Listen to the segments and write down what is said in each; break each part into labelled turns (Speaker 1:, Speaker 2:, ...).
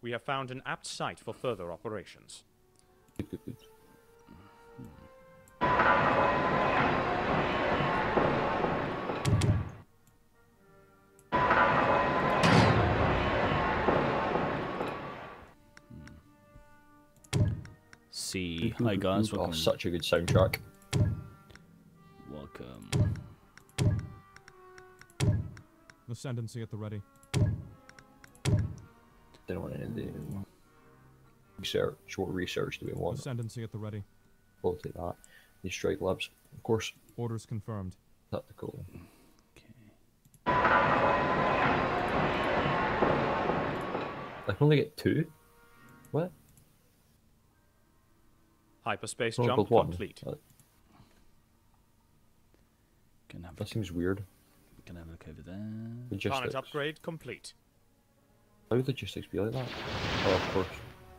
Speaker 1: We have found an apt site for further operations.
Speaker 2: Good, good, good.
Speaker 3: See, hi guys, welcome.
Speaker 2: Oh, such a good soundtrack.
Speaker 3: Welcome.
Speaker 4: Ascendancy at the ready.
Speaker 2: Don't want any of the research. What research do we want?
Speaker 4: Ascendancy at the ready.
Speaker 2: We'll take that. These strike labs, of course.
Speaker 4: Orders confirmed.
Speaker 2: Tactical.
Speaker 3: Okay.
Speaker 2: I can only get 2. What?
Speaker 1: Hyperspace
Speaker 2: Only
Speaker 1: jump
Speaker 2: called 1.
Speaker 1: complete.
Speaker 2: That seems weird.
Speaker 3: Gonna have a look over there.
Speaker 2: Logistics.
Speaker 1: Planet upgrade complete.
Speaker 2: How would logistics be like that? Oh, of course.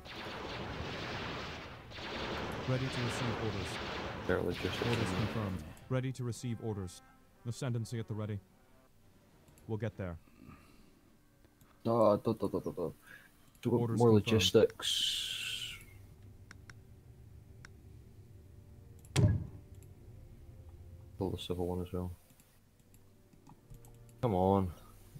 Speaker 4: Ready to receive orders.
Speaker 2: Their logistics.
Speaker 4: Orders confirmed. Ready to receive orders. Ascendancy at the ready. We'll get there.
Speaker 2: So
Speaker 4: Orders
Speaker 2: more
Speaker 4: confirmed.
Speaker 2: logistics. Build the civil one as well. Come on.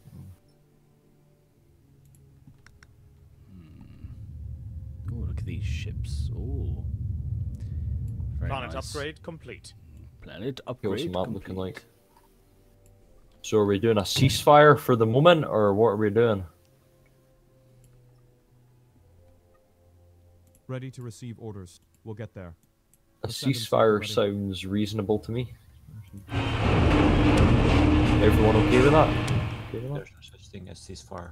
Speaker 3: Oh, look at these ships. Oh. Very
Speaker 1: Planet
Speaker 3: nice.
Speaker 1: upgrade complete.
Speaker 3: Planet
Speaker 2: What's
Speaker 3: upgrade
Speaker 2: the map
Speaker 3: complete.
Speaker 2: looking like? So are we doing a ceasefire for the moment, or what are we doing?
Speaker 4: Ready to receive orders. We'll get there.
Speaker 2: A
Speaker 4: Ascendancy
Speaker 2: ceasefire
Speaker 4: ready.
Speaker 2: sounds reasonable to me. Everyone okay with that? Okay with that?
Speaker 5: There's no such thing as ceasefire.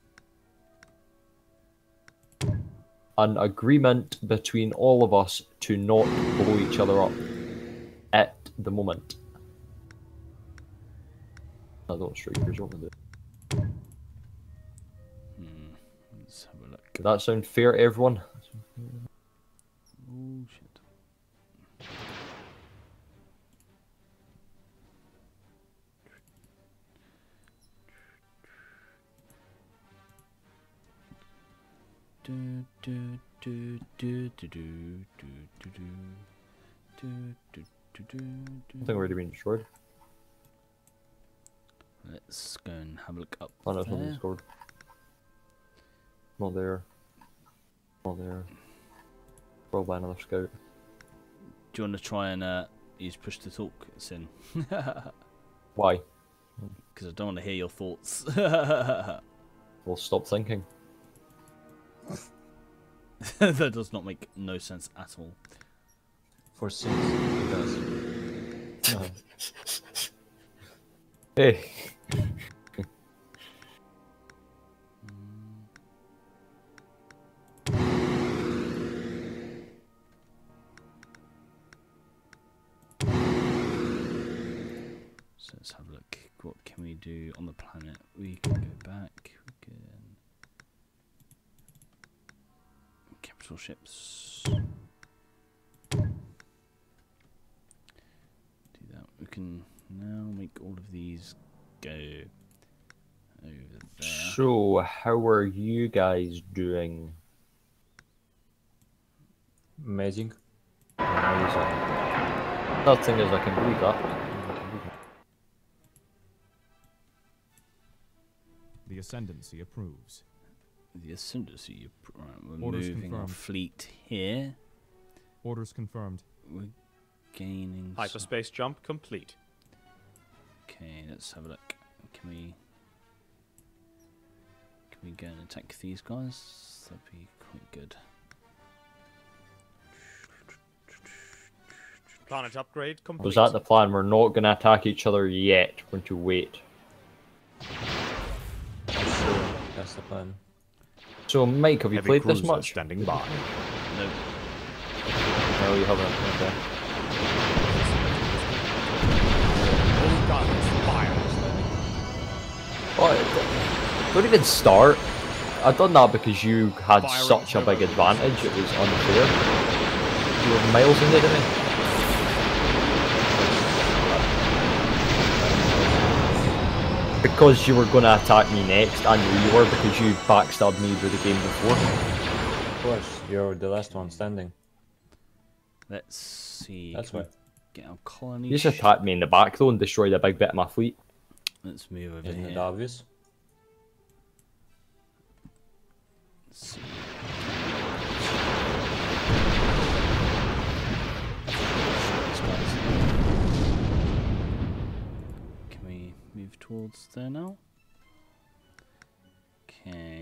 Speaker 2: An agreement between all of us to not blow each other up at the moment. I don't strikers, what am I doing?
Speaker 3: Let's have a look.
Speaker 2: Does that sound fair to everyone?
Speaker 3: Oh shit.
Speaker 2: I think we're already being destroyed.
Speaker 3: Let's go and have a look up
Speaker 2: Oh no, something
Speaker 3: there.
Speaker 2: scored. Not there. Not there. Probably another scout.
Speaker 3: Do you want to try and use push to talk, Sin?
Speaker 2: Why?
Speaker 3: Because I don't want to hear your thoughts.
Speaker 2: We'll stop thinking.
Speaker 3: That does not make no sense at all.
Speaker 5: For 6, it does. No.
Speaker 2: Hey!
Speaker 3: So let's have a look. What can we do on the planet? We can go back. We can capital ships. Do that. We can now make all of these go over there.
Speaker 2: So, how are you guys doing?
Speaker 5: Amazing.
Speaker 2: Amazing. That thing is, I can believe that.
Speaker 4: The Ascendancy approves.
Speaker 3: The ascendancy. Right, we're
Speaker 4: Orders
Speaker 3: moving our
Speaker 4: confirmed.
Speaker 3: fleet here.
Speaker 4: Orders confirmed.
Speaker 3: We're gaining.
Speaker 1: Hyperspace jump complete.
Speaker 3: Okay, let's have a look. Can we go and attack these guys? That'd be quite good.
Speaker 1: Planet upgrade complete.
Speaker 2: Was that the plan? We're not going to attack each other yet. We're going to wait.
Speaker 5: Sure, that's the plan.
Speaker 2: So, Mike, have you
Speaker 1: Heavy
Speaker 2: played this
Speaker 1: cruiser
Speaker 2: much?
Speaker 1: standing by.
Speaker 3: No.
Speaker 2: No, you haven't. Okay.
Speaker 1: All guns fire.
Speaker 2: Oh, don't even start. I've done that because you had
Speaker 1: Firing
Speaker 2: such a big
Speaker 1: turbo.
Speaker 2: advantage, it was unfair. You were miles ahead of me. Because you were going to attack me next, I knew you were because you backstabbed me with the game before.
Speaker 5: Of course, you're the last one standing.
Speaker 3: Let's see.
Speaker 5: That's
Speaker 3: can we
Speaker 5: why.
Speaker 3: get our colony.
Speaker 2: You just attacked me in the back though and destroyed a big bit of my fleet.
Speaker 3: Let's move over
Speaker 5: Isn't it
Speaker 3: here.
Speaker 5: obvious?
Speaker 3: Let's see. These guys. Can we move towards there now? Okay.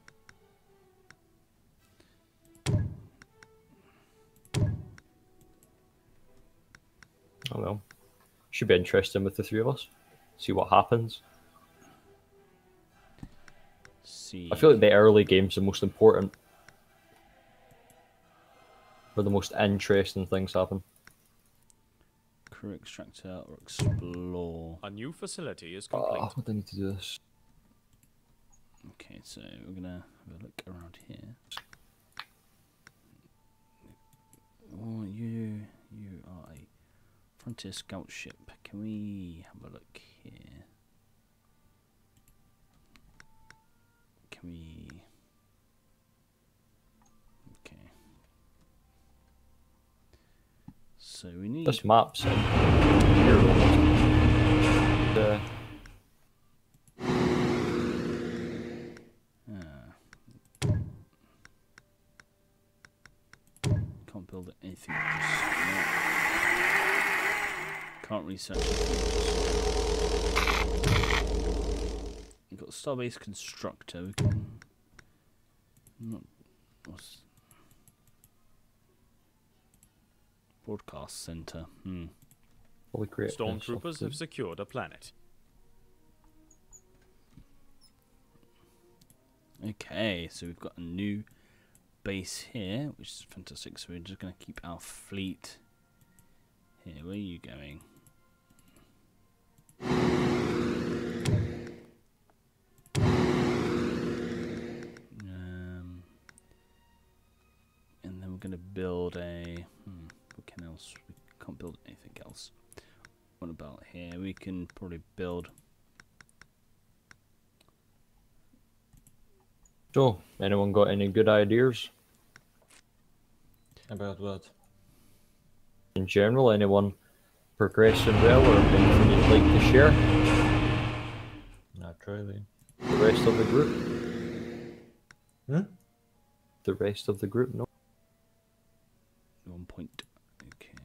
Speaker 2: Oh well. Should be interesting with the three of us. See what happens.
Speaker 3: See.
Speaker 2: I feel like the early game's the most important. Where the most interesting things happen.
Speaker 3: Crew extractor or explore.
Speaker 1: A new facility is complete.
Speaker 2: Oh, what do I need to do this?
Speaker 3: Okay, so we're gonna have a look around here. Oh, you are a Frontier scout ship. Can we have a look here? Can we? Okay. So we need.
Speaker 2: This map's in here almost.
Speaker 3: Can't build anything. Can't research it. We've got Starbase Constructor. We can not what's Broadcast Center.
Speaker 2: Probably create
Speaker 1: Stormtroopers have secured a planet.
Speaker 3: Okay, so we've got a new base here, which is fantastic. So we're just going to keep our fleet here. Where are you going? And then we're going to build a. What can else? We can't build anything else. What about here? We can probably build.
Speaker 2: So, anyone got any good ideas?
Speaker 5: About what?
Speaker 2: In general, anyone progressing well or anything you'd like to share?
Speaker 5: Not really.
Speaker 2: The rest of the group?
Speaker 5: Hmm?
Speaker 2: The rest of the group, no?
Speaker 3: 1 point. Okay.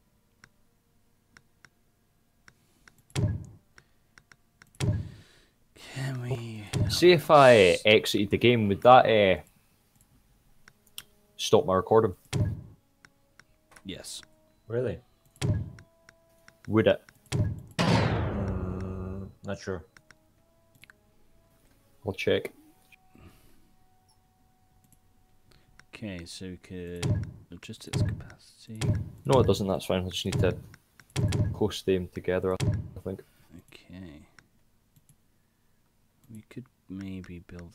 Speaker 3: Can we?
Speaker 2: See if I exited the game, would that stop my recording?
Speaker 3: Yes.
Speaker 5: Really?
Speaker 2: Would it?
Speaker 5: Not sure.
Speaker 2: I'll check.
Speaker 3: Okay, so we could logistics capacity.
Speaker 2: No, it doesn't, that's fine. I just need to host them together, I think.
Speaker 3: Okay. We could maybe build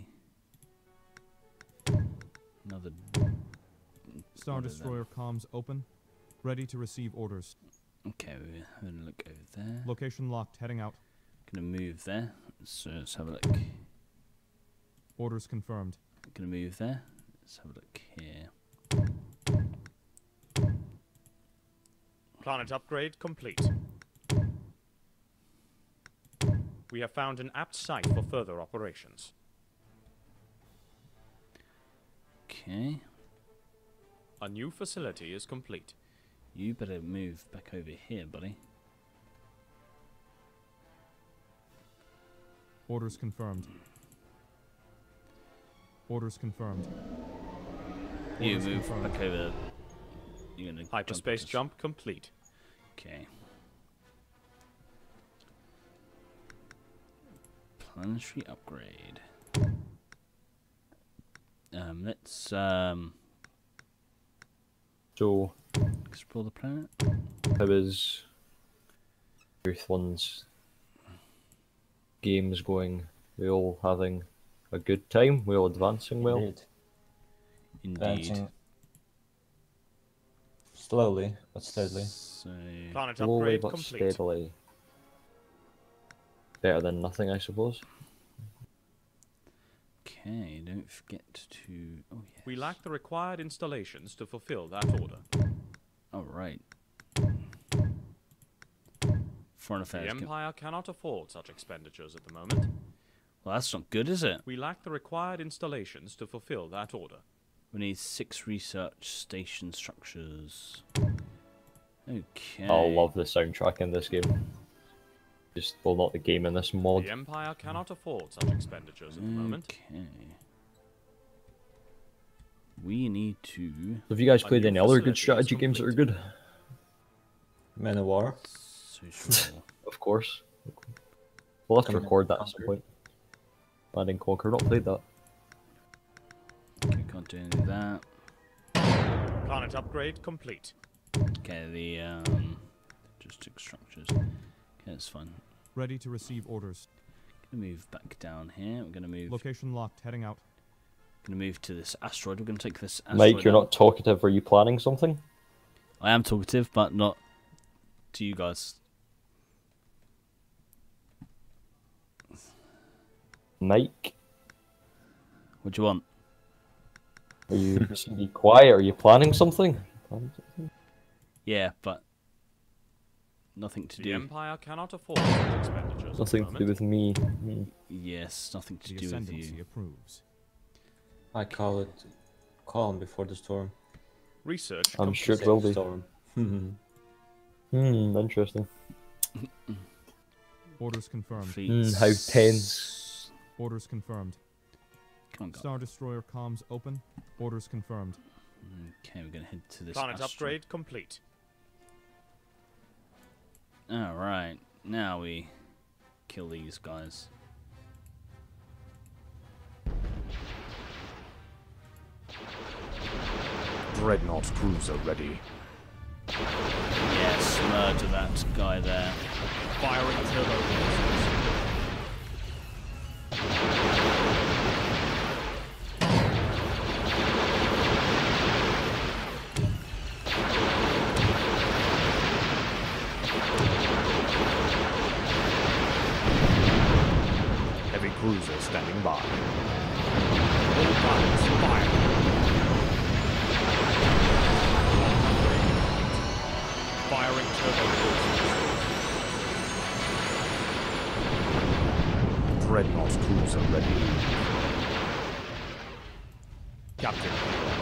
Speaker 3: another.
Speaker 4: Star
Speaker 3: what is that?
Speaker 4: Destroyer comms open. Ready to receive orders.
Speaker 3: Okay, we're having a look over there.
Speaker 4: Location locked. Heading out.
Speaker 3: Gonna move there. So let's have a look.
Speaker 4: Orders confirmed.
Speaker 3: Gonna move there. Let's have a look here.
Speaker 1: Planet upgrade complete. We have found an apt site for further operations.
Speaker 3: Okay.
Speaker 1: A new facility is complete.
Speaker 3: You better move back over here, buddy.
Speaker 4: Orders confirmed. Orders confirmed.
Speaker 3: You
Speaker 4: Orders
Speaker 3: move
Speaker 4: confirmed.
Speaker 3: back over. You're gonna
Speaker 1: Hyperspace
Speaker 3: across.
Speaker 1: jump complete.
Speaker 3: Okay. Planetary upgrade. Let's
Speaker 2: So,
Speaker 3: explore the planet.
Speaker 2: how is Earth One's games going? We all having a good time? We all advancing well?
Speaker 5: Indeed.
Speaker 3: Indeed.
Speaker 5: Advancing slowly but steadily.
Speaker 3: So
Speaker 1: Planet
Speaker 2: Slowly
Speaker 1: upgrade
Speaker 2: but
Speaker 1: complete.
Speaker 2: steadily. better than nothing, I suppose.
Speaker 3: Okay, don't forget to. Oh yes.
Speaker 1: We lack the required installations to fulfill that order.
Speaker 3: All right. Foreign
Speaker 1: The
Speaker 3: affairs.
Speaker 1: Empire cannot afford such expenditures at the moment.
Speaker 3: Well, that's not good, is it?
Speaker 1: We lack the required installations to fulfill that order.
Speaker 3: We need 6 research station structures. Okay.
Speaker 2: I love the soundtrack in this game. Just, well, not the game, in this mod.
Speaker 1: The Empire cannot afford such expenditures at the moment.
Speaker 3: Okay. We need to
Speaker 2: Have you guys
Speaker 1: A
Speaker 2: played
Speaker 1: new
Speaker 2: any other
Speaker 1: facility
Speaker 2: good
Speaker 1: is
Speaker 2: strategy games that are
Speaker 1: complete.
Speaker 2: good?
Speaker 5: Man of War.
Speaker 3: social.
Speaker 2: Of course. We'll have to
Speaker 5: Command
Speaker 2: record that at
Speaker 5: Conquer.
Speaker 2: some point. Command and Conquer, not played that.
Speaker 3: Okay, can't do any of that.
Speaker 1: Planet upgrade complete.
Speaker 3: Okay, the logistic structures. Okay, that's fine.
Speaker 4: Ready to receive orders.
Speaker 3: Gonna move back down here. We're gonna move.
Speaker 4: Location locked. Heading out.
Speaker 3: Gonna move to this asteroid. We're gonna take this asteroid.
Speaker 2: Mike, you're
Speaker 3: out.
Speaker 2: not talkative. Are you planning something?
Speaker 3: I am talkative, but not to you guys.
Speaker 2: Mike,
Speaker 3: What do you want?
Speaker 2: are you be quiet? Are you planning something?
Speaker 3: Yeah, but nothing to
Speaker 1: The
Speaker 3: do.
Speaker 1: Empire cannot afford such expenditures
Speaker 2: Nothing
Speaker 1: at
Speaker 2: to
Speaker 1: the
Speaker 2: do
Speaker 1: moment.
Speaker 2: with me. Hmm.
Speaker 3: Yes, nothing to
Speaker 4: The
Speaker 3: do with
Speaker 4: Ascendancy
Speaker 3: you.
Speaker 4: approves.
Speaker 5: I call it calm before the storm.
Speaker 1: Research
Speaker 2: I'm
Speaker 1: complete.
Speaker 2: sure it will be.
Speaker 5: Storm.
Speaker 2: Interesting.
Speaker 4: Orders confirmed.
Speaker 3: Fleets.
Speaker 2: How tense.
Speaker 4: Orders confirmed.
Speaker 3: Come on, guys.
Speaker 4: Star Destroyer comms open. Orders confirmed.
Speaker 3: Okay, we're gonna head to this
Speaker 1: Planet
Speaker 3: asteroid.
Speaker 1: upgrade complete.
Speaker 3: Alright, now we kill these guys.
Speaker 1: Dreadnought cruiser ready.
Speaker 3: Yes, murder that guy there.
Speaker 1: Firing turbo lasers. Heavy cruiser standing by. All guns fire. Firing turbo lasers. Dreadnought cruiser ready. Captain.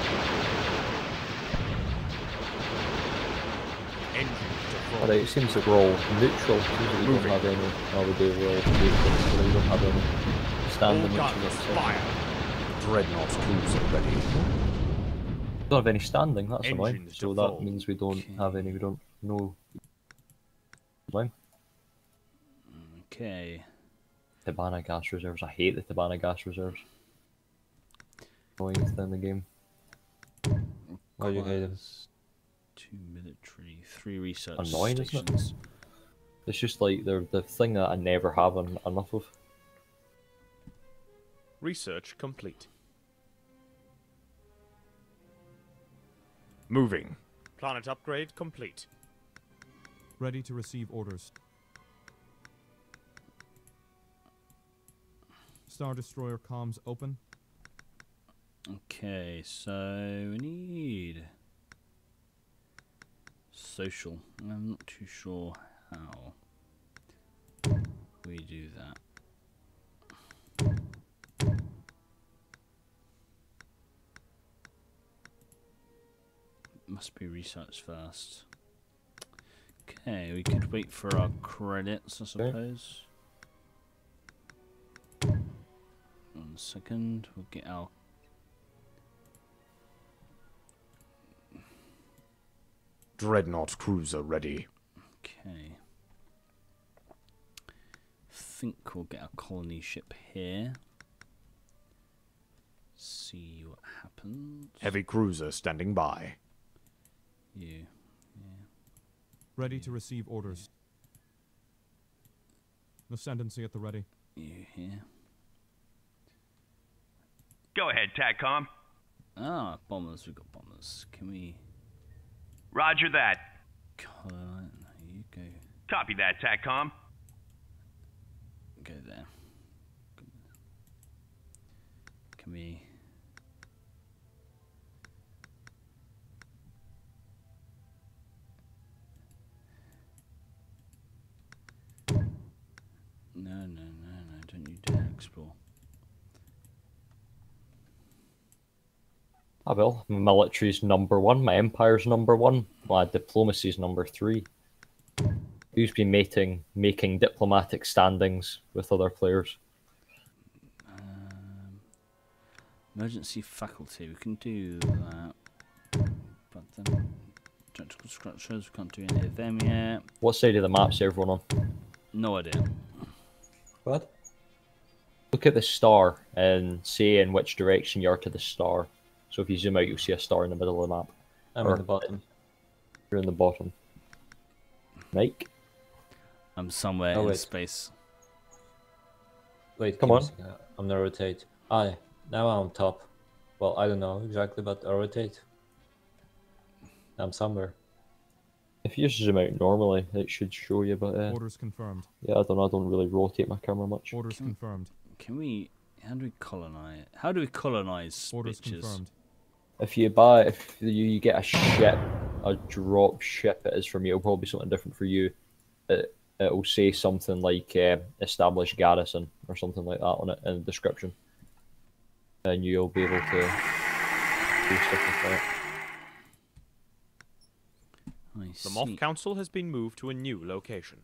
Speaker 1: Engine to full.
Speaker 2: Alright, it seems like we're all neutral. Seems like we don't
Speaker 1: Moving.
Speaker 2: have any. Oh, we do. We're all neutral, so we don't have any
Speaker 1: All
Speaker 2: standing.
Speaker 1: guns fire. Dreadnought cruiser ready.
Speaker 2: We don't have any standing, that's annoying.
Speaker 1: Engines
Speaker 2: So
Speaker 1: to
Speaker 2: that
Speaker 1: full.
Speaker 2: means we don't have any, we don't know. Line.
Speaker 3: Okay.
Speaker 2: Tabana gas reserves. I hate the Tabana gas reserves. Annoying thing in the game.
Speaker 5: Why you hate him?
Speaker 3: Requires 2 military, 3 research
Speaker 2: Annoying, isn't it?
Speaker 3: stations.
Speaker 2: It's just like they're the thing that I never have enough of.
Speaker 1: Research complete. Moving. Planet upgrade complete.
Speaker 4: Ready to receive orders. Star Destroyer comms open.
Speaker 3: Okay, so we need social. I'm not too sure how we do that. Must be research first. Okay, we could wait for our credits, I suppose. 1 second, we'll get our
Speaker 1: Dreadnought cruiser ready.
Speaker 3: Okay. Think we'll get our colony ship here. See what happens.
Speaker 1: Heavy cruiser standing by.
Speaker 3: You.
Speaker 4: Ready to receive orders. Ascendancy at the ready.
Speaker 3: You here.
Speaker 6: Go ahead, TACCOM.
Speaker 3: Ah, bombers. We've got bombers. Can we
Speaker 6: Roger that.
Speaker 3: colonize? There you go.
Speaker 6: Copy that, TACCOM.
Speaker 3: Can we? No, don't you dare explore.
Speaker 2: I will. My military's number 1, my empire's number 1, my diplomacy's number 3. Who's been making diplomatic standings with other players?
Speaker 3: Emergency faculty, we can do that. But then, tactical structures, we can't do any of them yet.
Speaker 2: What side of the map's everyone on?
Speaker 3: No idea.
Speaker 5: What?
Speaker 2: Look at the star and say in which direction you are to the star. So if you zoom out, you'll see a star in the middle of the map.
Speaker 5: I'm
Speaker 2: Or-
Speaker 5: in the bottom.
Speaker 2: You're in the bottom. Mike?
Speaker 3: I'm somewhere
Speaker 5: Oh,
Speaker 3: in
Speaker 5: wait.
Speaker 3: space.
Speaker 5: Wait,
Speaker 2: Come
Speaker 5: give me
Speaker 2: on.
Speaker 5: a second. I'm gonna rotate. Now I'm on top. Well, I don't know exactly, but I'll rotate. I'm somewhere.
Speaker 2: If you just zoom out normally, it should show you, but
Speaker 4: Orders confirmed.
Speaker 2: yeah, I don't know, I don't really rotate my camera much.
Speaker 4: Orders
Speaker 3: Can-
Speaker 4: confirmed.
Speaker 3: Can we? How do we colonize? How do we colonize
Speaker 4: Orders
Speaker 3: bitches?
Speaker 4: confirmed.
Speaker 2: If you get a ship, a drop ship it is from you, it'll probably be something different for you. It'll say something like established garrison or something like that on it in the description. And you'll be able to do stuff like that.
Speaker 3: I
Speaker 1: The
Speaker 3: see.
Speaker 1: Moth Council has been moved to a new location.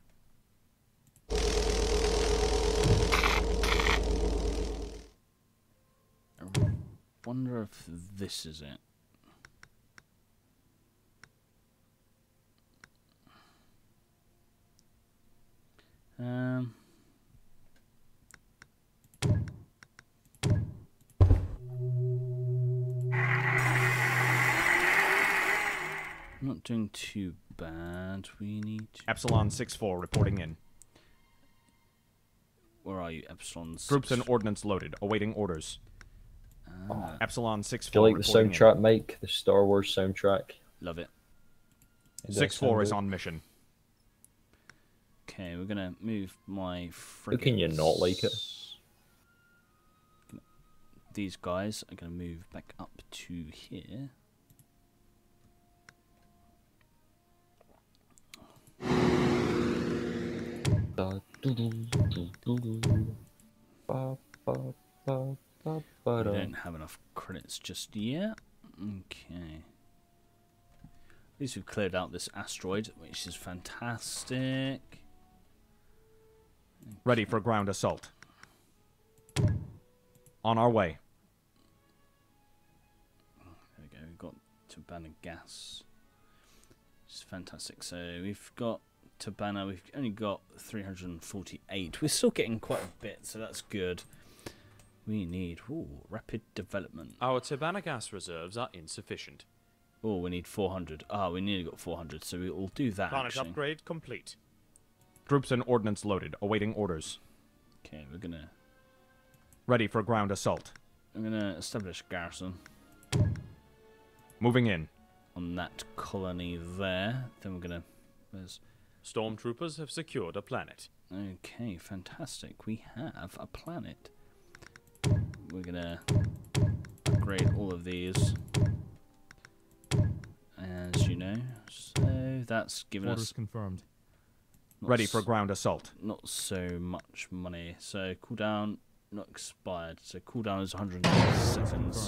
Speaker 3: I wonder if this is it. Um. Not doing too bad. We need to...
Speaker 1: Epsilon 6-4 reporting in.
Speaker 3: Where are you, Epsilon?
Speaker 1: Troops and ordnance loaded, awaiting orders. Epsilon 6-4
Speaker 2: Do you like the
Speaker 1: reporting
Speaker 2: soundtrack, Mike? The Star Wars soundtrack?
Speaker 3: Love it.
Speaker 5: It
Speaker 1: in.
Speaker 5: does sound
Speaker 1: 6-4 is
Speaker 5: good.
Speaker 1: on mission.
Speaker 3: Okay, we're gonna move my frigates.
Speaker 2: How can you not like it?
Speaker 3: These guys are gonna move back up to here. We don't have enough credits just yet. Okay. At least we've cleared out this asteroid, which is fantastic.
Speaker 1: Ready for ground assault. On our way.
Speaker 3: There we go, we've got Tabana gas. Which is fantastic. So we've got Tabana, we've only got 348. We're still getting quite a bit, so that's good. We need rapid development.
Speaker 1: Our Tabana gas reserves are insufficient.
Speaker 3: Oh, we need 400. Ah, we nearly got 400, so we'll do that.
Speaker 1: Planet
Speaker 3: Actually.
Speaker 1: upgrade complete. Troops and ordnance loaded, awaiting orders.
Speaker 3: Okay, we're gonna
Speaker 1: Ready for ground assault.
Speaker 3: establish a garrison
Speaker 1: Moving in.
Speaker 3: on that colony there. Then we're gonna. There's
Speaker 1: Stormtroopers have secured a planet.
Speaker 3: okay, fantastic. We have a planet. We're gonna upgrade all of these, as you know. So that's given
Speaker 4: Orders
Speaker 3: us
Speaker 4: confirmed.
Speaker 3: not
Speaker 1: Ready for ground assault.
Speaker 3: not so much money. So cooldown not expired. So cooldown is 100 seconds.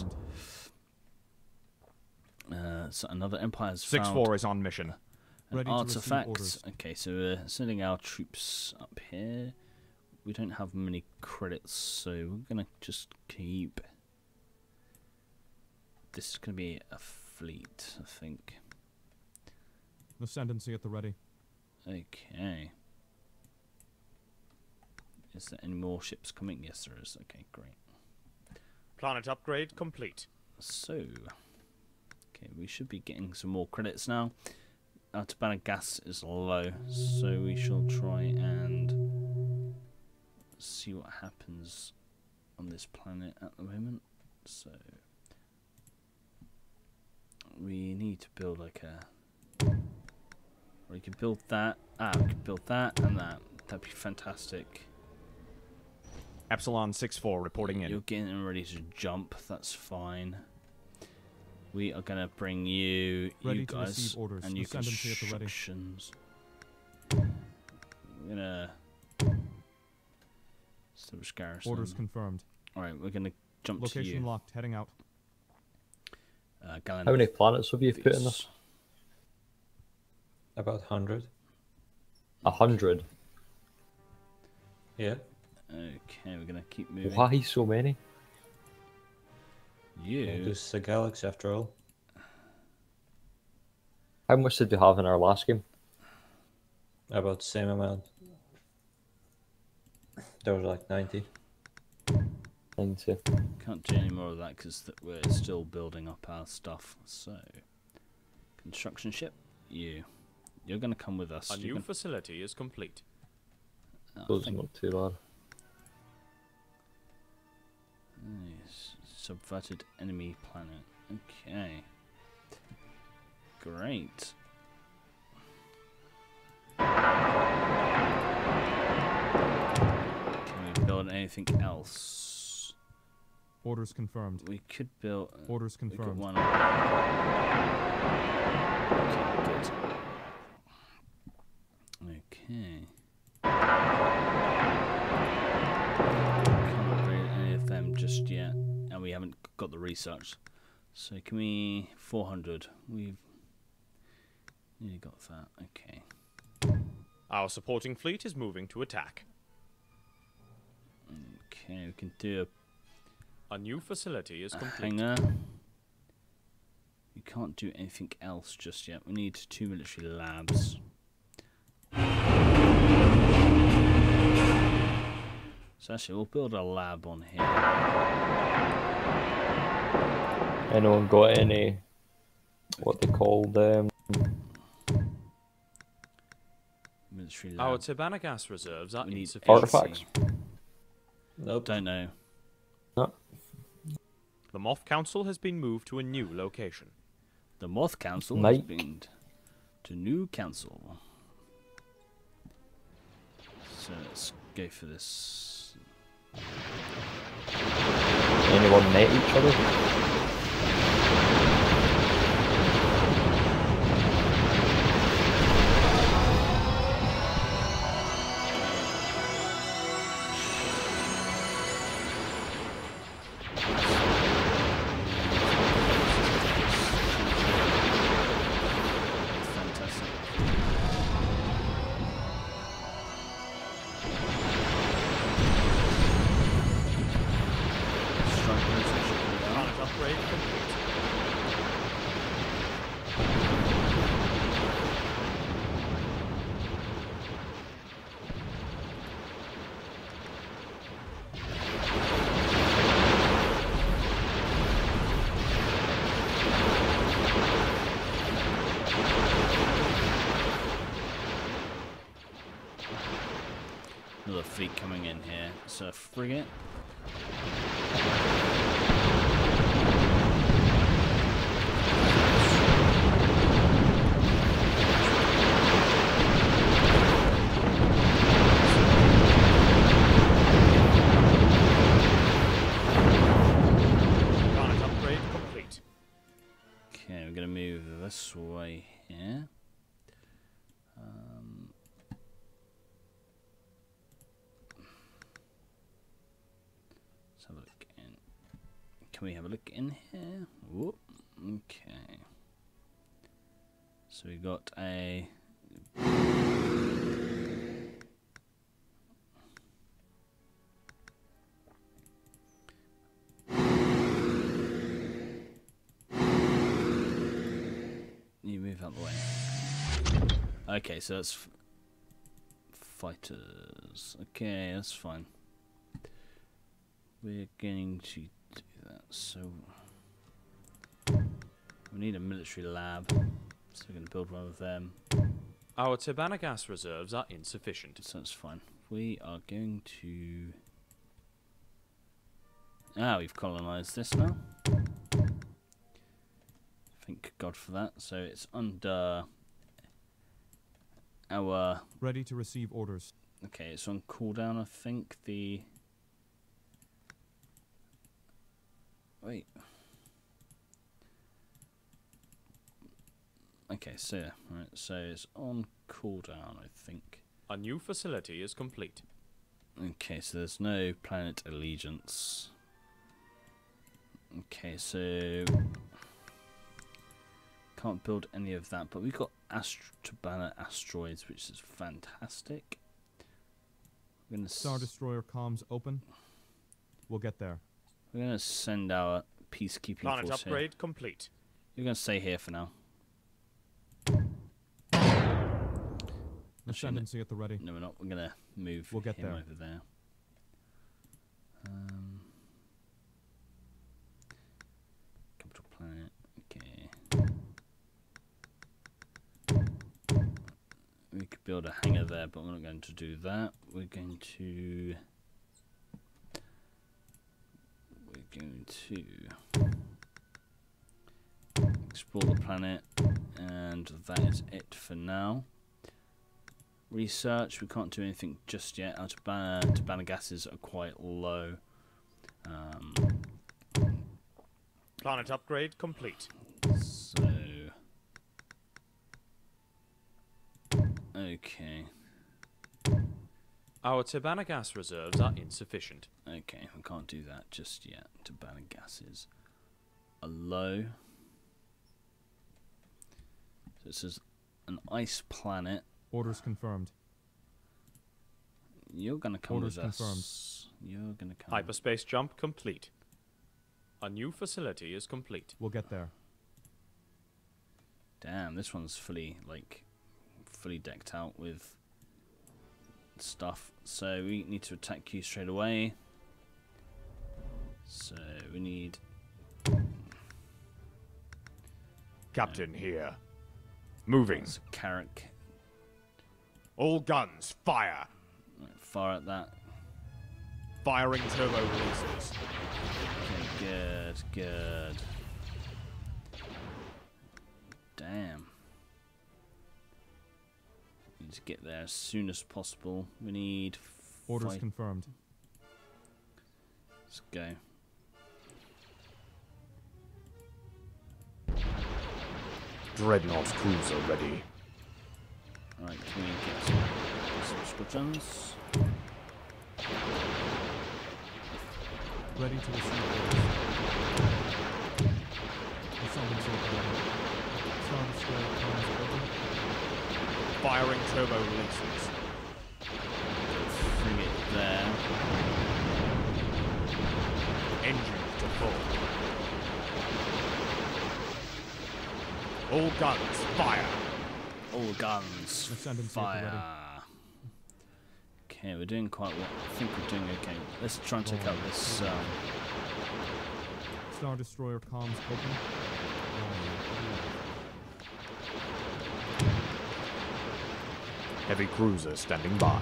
Speaker 4: Confirmed.
Speaker 3: So another empire's found
Speaker 1: 6-4 is on mission.
Speaker 3: an
Speaker 4: Ready to receive
Speaker 3: artifact.
Speaker 4: orders.
Speaker 3: Okay, so we're sending our troops up here. We don't have many credits, so we're gonna just keep. This is gonna be a fleet, I think.
Speaker 4: Ascendancy at the ready.
Speaker 3: Okay. Is there any more ships coming? Yes, there is. Okay, great.
Speaker 1: Planet upgrade complete.
Speaker 3: So, okay, we should be getting some more credits now. Our Tabana gas is low, so we shall try and see what happens on this planet at the moment. So, we need to build like a. Or we could build that. We could build that and that. That'd be fantastic.
Speaker 1: Epsilon 6-4 reporting in.
Speaker 3: You're getting ready to jump. That's fine. We are gonna bring you,
Speaker 4: Ready
Speaker 3: you
Speaker 4: to
Speaker 3: guys,
Speaker 4: receive orders.
Speaker 3: and you
Speaker 4: Ascendancy at the ready.
Speaker 3: constructions. We're gonna establish garrison.
Speaker 4: Orders confirmed.
Speaker 3: All right, we're gonna jump to
Speaker 4: Location
Speaker 3: you.
Speaker 4: locked. Heading out.
Speaker 3: Galen,
Speaker 2: How many planets have you put in this?
Speaker 5: About 100.
Speaker 2: 100.
Speaker 5: Yeah.
Speaker 3: Okay, we're gonna keep moving.
Speaker 2: Why so many?
Speaker 3: You.
Speaker 5: This is a galaxy after all.
Speaker 2: How much did we have in our last game?
Speaker 5: About the same amount. There was like 90.
Speaker 2: 90.
Speaker 3: Can't do any more of that because we're still building up our stuff. So, construction ship, you're going to come with us.
Speaker 1: A
Speaker 3: You're
Speaker 1: new
Speaker 3: gonna-
Speaker 1: facility is complete.
Speaker 3: Oh,
Speaker 2: Those are not too bad.
Speaker 3: nice. Subverted enemy planet. Okay. Great. Can we build anything else?
Speaker 4: Orders confirmed.
Speaker 3: We could build.
Speaker 4: Orders
Speaker 3: We've got
Speaker 4: confirmed.
Speaker 3: one. Okay, good. Okay. Can't upgrade any of them just yet, and we haven't got the research. So can we 400? We've nearly got that. Okay.
Speaker 1: Our supporting fleet is moving to attack.
Speaker 3: Okay, we can do
Speaker 1: A new facility is
Speaker 3: a
Speaker 1: complete.
Speaker 3: hangar. We can't do anything else just yet. We need 2 military labs. So actually, we'll build a lab on here.
Speaker 2: Anyone got any, what they called
Speaker 3: Military
Speaker 1: Our
Speaker 3: lab.
Speaker 1: Tibanna gas reserves are
Speaker 3: We need
Speaker 1: insufficient.
Speaker 2: artifacts?
Speaker 5: Nope.
Speaker 3: Don't know.
Speaker 2: No.
Speaker 1: The Moth Council has been moved to a new location.
Speaker 3: The Moth Council has
Speaker 2: Mike.
Speaker 3: been to new council. So let's go for this.
Speaker 2: Anyone met each other?
Speaker 3: Fantastic. Strike process should be done.
Speaker 1: Planet upgrade complete.
Speaker 3: Another fleet coming in here. It's a frigate.
Speaker 1: Planet upgrade complete.
Speaker 3: Okay, we're gonna move this way here. Let's have a look in. Can we have a look in here? Whoop. Okay. So we got a. You move out the way. Okay, so that's fighters. Okay, that's fine. We're going to do that. So we need a military lab. So we're going to build one of them.
Speaker 1: Our Tibanna gas reserves are insufficient.
Speaker 3: So that's fine. We are going to. Ah, we've colonized this now. Thank God for that. So it's under our.
Speaker 4: Ready to receive orders.
Speaker 3: Okay, it's on cooldown. I think the Wait. Okay, so right, so it's on cooldown, I think.
Speaker 1: A new facility is complete.
Speaker 3: Okay, so there's no planet allegiance. Okay, so can't build any of that, but we've got Tabana asteroids, which is fantastic. We're gonna
Speaker 4: Star Destroyer comms open. We'll get there.
Speaker 3: we're gonna send our peacekeeping
Speaker 1: Planet
Speaker 3: force
Speaker 1: upgrade
Speaker 3: here.
Speaker 1: complete.
Speaker 3: You're gonna stay here for now.
Speaker 4: Ascendancy at the ready.
Speaker 3: No, we're not. We're gonna move
Speaker 4: We'll get
Speaker 3: him
Speaker 4: there.
Speaker 3: over there. Capital planet. Okay. We could build a hangar there, but we're not going to do that. We're going to explore the planet, and that is it for now. Research, we can't do anything just yet. Our Tabana gases are quite low.
Speaker 1: Planet upgrade complete.
Speaker 3: So okay,
Speaker 1: Our Tabana gas reserves are insufficient.
Speaker 3: okay, we can't do that just yet. Tabana gases are low. So this is an ice planet.
Speaker 4: Orders confirmed.
Speaker 3: You're gonna come
Speaker 4: Orders
Speaker 3: with us.
Speaker 4: confirmed.
Speaker 3: You're gonna come.
Speaker 1: Hyperspace jump complete. A new facility is complete.
Speaker 4: We'll get there.
Speaker 3: Damn, this one's fully decked out with stuff. So we need to attack you straight away. So we need
Speaker 1: Captain here. Moving.
Speaker 3: Carrick.
Speaker 1: All guns, fire.
Speaker 3: Fire at that.
Speaker 1: Firing turbo releases.
Speaker 3: Okay, good. Damn. Need to get there as soon as possible. We need
Speaker 4: Orders
Speaker 3: five-
Speaker 4: confirmed.
Speaker 3: Let's go.
Speaker 1: Dreadnought cruiser ready.
Speaker 3: Right, can we get some squadrons?
Speaker 4: Ready to receive orders. Ascendancy at the ready. Star Destroyer comms open.
Speaker 1: Firing turbo releases.
Speaker 3: Bring it there.
Speaker 1: Engine to full. All guns, fire.
Speaker 3: All guns.
Speaker 4: Ascendancy at the ready.
Speaker 3: Fire. Okay, we're doing quite well. I think we're doing okay. Let's try and take out this.
Speaker 4: Star Destroyer comms open.
Speaker 1: Heavy cruiser standing by.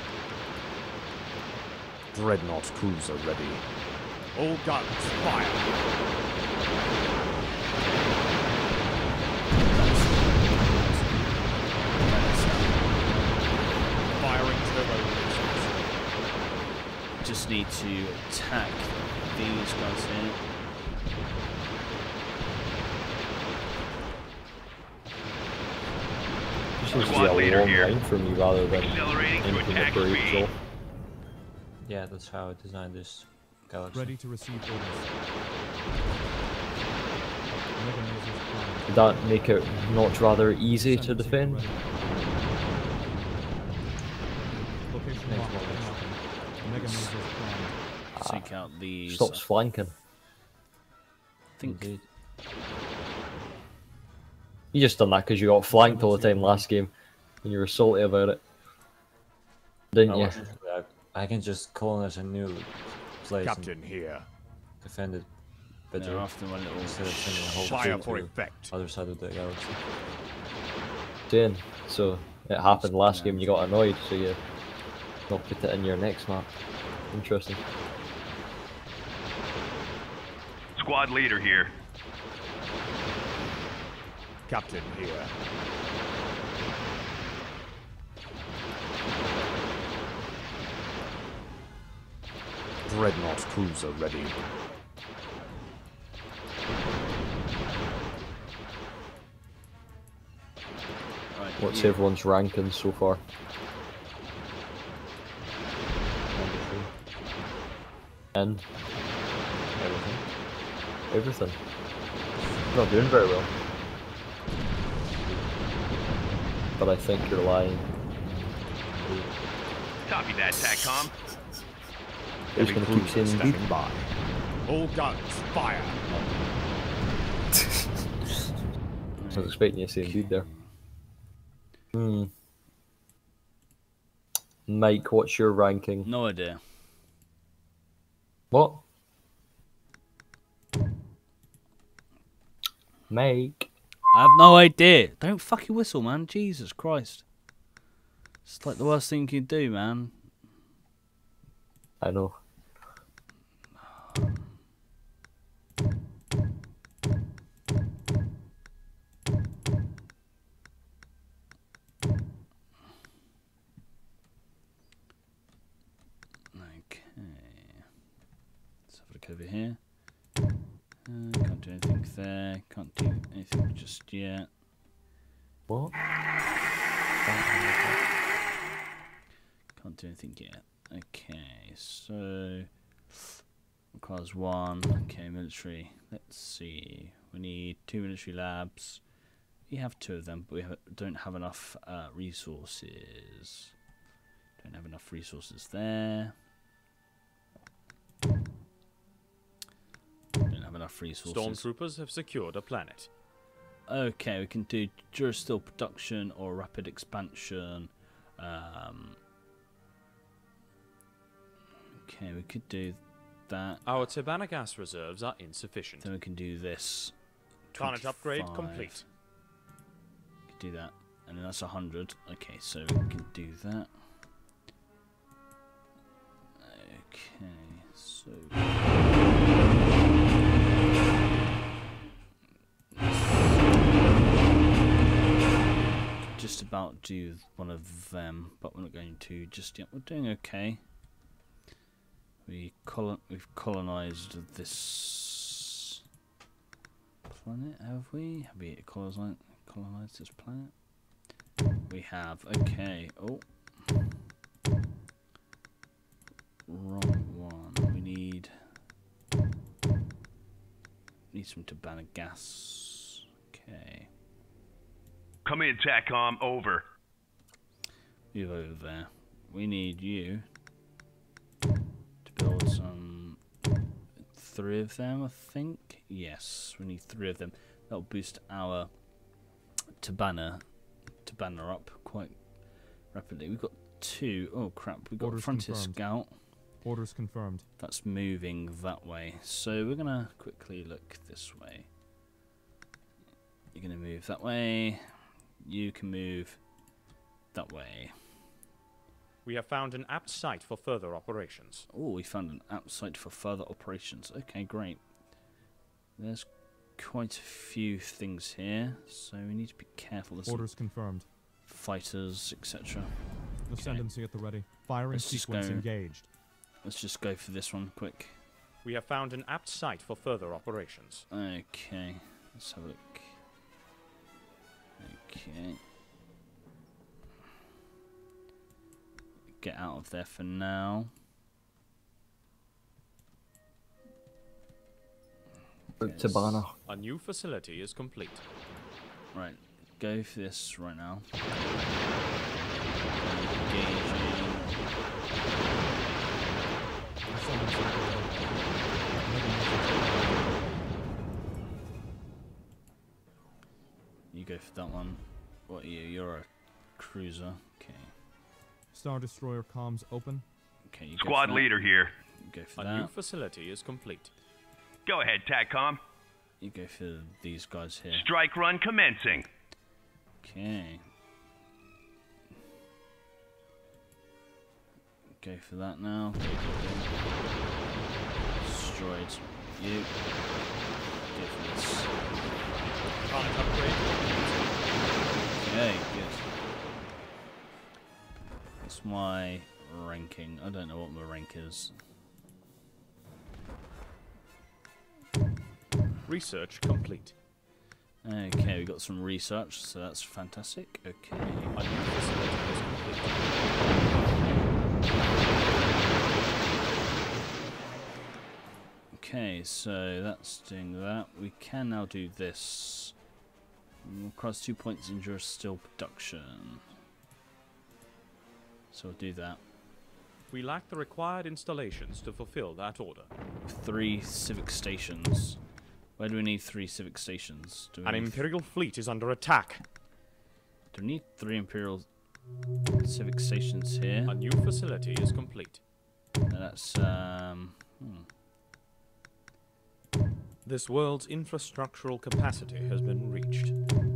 Speaker 1: Dreadnought cruiser ready. All guns, fire. Firing turbo releases.
Speaker 3: Just need to attack these guys here.
Speaker 2: This seems to be
Speaker 6: Squad
Speaker 2: a
Speaker 6: leader
Speaker 2: long
Speaker 6: here.
Speaker 2: line for me rather than
Speaker 6: Accelerating to
Speaker 2: anything
Speaker 6: attack
Speaker 2: that breaks
Speaker 6: speed.
Speaker 2: off.
Speaker 5: Yeah, that's how I designed this galaxy.
Speaker 4: Ready to receive orders. Mega lasers primed.
Speaker 2: Did that make it not rather easy to
Speaker 4: Ascendancy at the
Speaker 2: defend?
Speaker 4: ready. Location
Speaker 5: Makes
Speaker 4: locked.
Speaker 5: more sense.
Speaker 4: Mega lasers primed.
Speaker 3: Take out these.
Speaker 2: Stops flanking.
Speaker 3: I think
Speaker 5: Indeed.
Speaker 2: You just done that because you got flanked all the time last game, and you were salty about it, didn't you?
Speaker 5: I can just colonize a new place
Speaker 1: Captain here.
Speaker 5: and defend it better
Speaker 3: they're after my little.
Speaker 5: instead of sending a whole
Speaker 1: Fire
Speaker 5: fleet
Speaker 1: for
Speaker 5: to
Speaker 1: effect.
Speaker 5: other side of the galaxy.
Speaker 2: Doing so. It happened last game. You got annoyed, so you not put it in your next map. Interesting.
Speaker 6: Squad leader here.
Speaker 1: Captain here. Dreadnought cruiser ready.
Speaker 2: What's everyone's ranking so far? And everything. Not doing very well. But I think you're lying.
Speaker 6: Copy that, TACCOM.
Speaker 2: Who's gonna keep saying indeed?
Speaker 1: Standing by. All guns, fire!
Speaker 2: I was expecting you to say indeed there. Mike, what's your ranking?
Speaker 3: No idea.
Speaker 2: What? Mike.
Speaker 3: I have no idea. Don't fucking whistle, man. Jesus Christ. It's like the worst thing you can do, man.
Speaker 2: I know.
Speaker 3: Okay. Let's have a look over here. Can't do anything there. Can't do anything just yet.
Speaker 2: What?
Speaker 3: Can't do anything yet. Okay, so requires 1. Okay, military. Let's see. We need 2 military labs. We have 2 of them, but we don't have enough resources. Don't have enough resources there. Don't have enough resources.
Speaker 1: Stormtroopers have secured a planet.
Speaker 3: Okay, we can do Durasteel production or rapid expansion. Okay, we could do that.
Speaker 1: Our Tabana gas reserves are insufficient.
Speaker 3: Then we can do this.
Speaker 1: Planet upgrade
Speaker 3: 25.
Speaker 1: complete.
Speaker 3: Could do that, and then that's 100. Okay, so we can do that. Okay, so just about do one of them, but we're not going to just yet. We're doing okay. We've colonized this planet, have we? Have we colonized this planet? We have. Okay. Oh. Wrong one. We need some Tabana gas. Okay.
Speaker 6: Come in, TACCOM. Over.
Speaker 3: Move over there. We need you to build some 3 of them, I think. Yes, we need 3 of them. That'll boost our Tabana up quite rapidly. We've got 2. Oh crap! We've got
Speaker 4: Orders
Speaker 3: Frontier
Speaker 4: confirmed.
Speaker 3: Scout.
Speaker 4: Orders confirmed.
Speaker 3: That's moving that way. So we're gonna quickly look this way. You're gonna move that way. You can move that way.
Speaker 1: We have found an apt site for further operations.
Speaker 3: Oh, we found an apt site for further operations. Okay, great. There's quite a few things here, so we need to be careful. There's some
Speaker 4: Orders confirmed.
Speaker 3: fighters, etc.
Speaker 4: Ascendancy at the ready. Firing
Speaker 3: Let's just
Speaker 4: sequence
Speaker 3: go.
Speaker 4: engaged.
Speaker 3: Let's just go for this one quick.
Speaker 1: We have found an apt site for further operations.
Speaker 3: Okay, let's have a look. Okay. Get out of there for now.
Speaker 2: Tabana.
Speaker 1: A new facility is complete.
Speaker 3: Right, go for this right now. Engaging.
Speaker 4: Ascendancy at the
Speaker 3: You go for that one. What are you? You're a cruiser. Okay.
Speaker 4: Star Destroyer comms open.
Speaker 3: Okay, you
Speaker 6: Squad
Speaker 3: go for
Speaker 6: leader here.
Speaker 3: that. You go for
Speaker 1: A new
Speaker 3: that.
Speaker 1: facility is complete.
Speaker 6: Go ahead, TACCOM.
Speaker 3: You go for these guys here.
Speaker 6: Strike run commencing.
Speaker 3: Okay. Go for that now. Destroyed. You. Go for this.
Speaker 1: Planet upgrade.
Speaker 3: Okay, good. What's my ranking? I don't know what my rank is.
Speaker 1: Research complete.
Speaker 3: Okay, we got some research, so that's fantastic. Okay.
Speaker 1: A new facility is complete.
Speaker 3: Okay, so that's doing that. We can now do this. Requires 2 points in steel production. So we'll do that.
Speaker 1: We lack the required installations to fulfill that order.
Speaker 3: 3 civic stations. Where do we need 3 civic stations? Do we
Speaker 1: An
Speaker 3: need
Speaker 1: Imperial fleet is under attack.
Speaker 3: Do we need 3 Imperial civic stations here?
Speaker 1: A new facility is complete.
Speaker 3: That's
Speaker 1: This world's infrastructural capacity has been reached.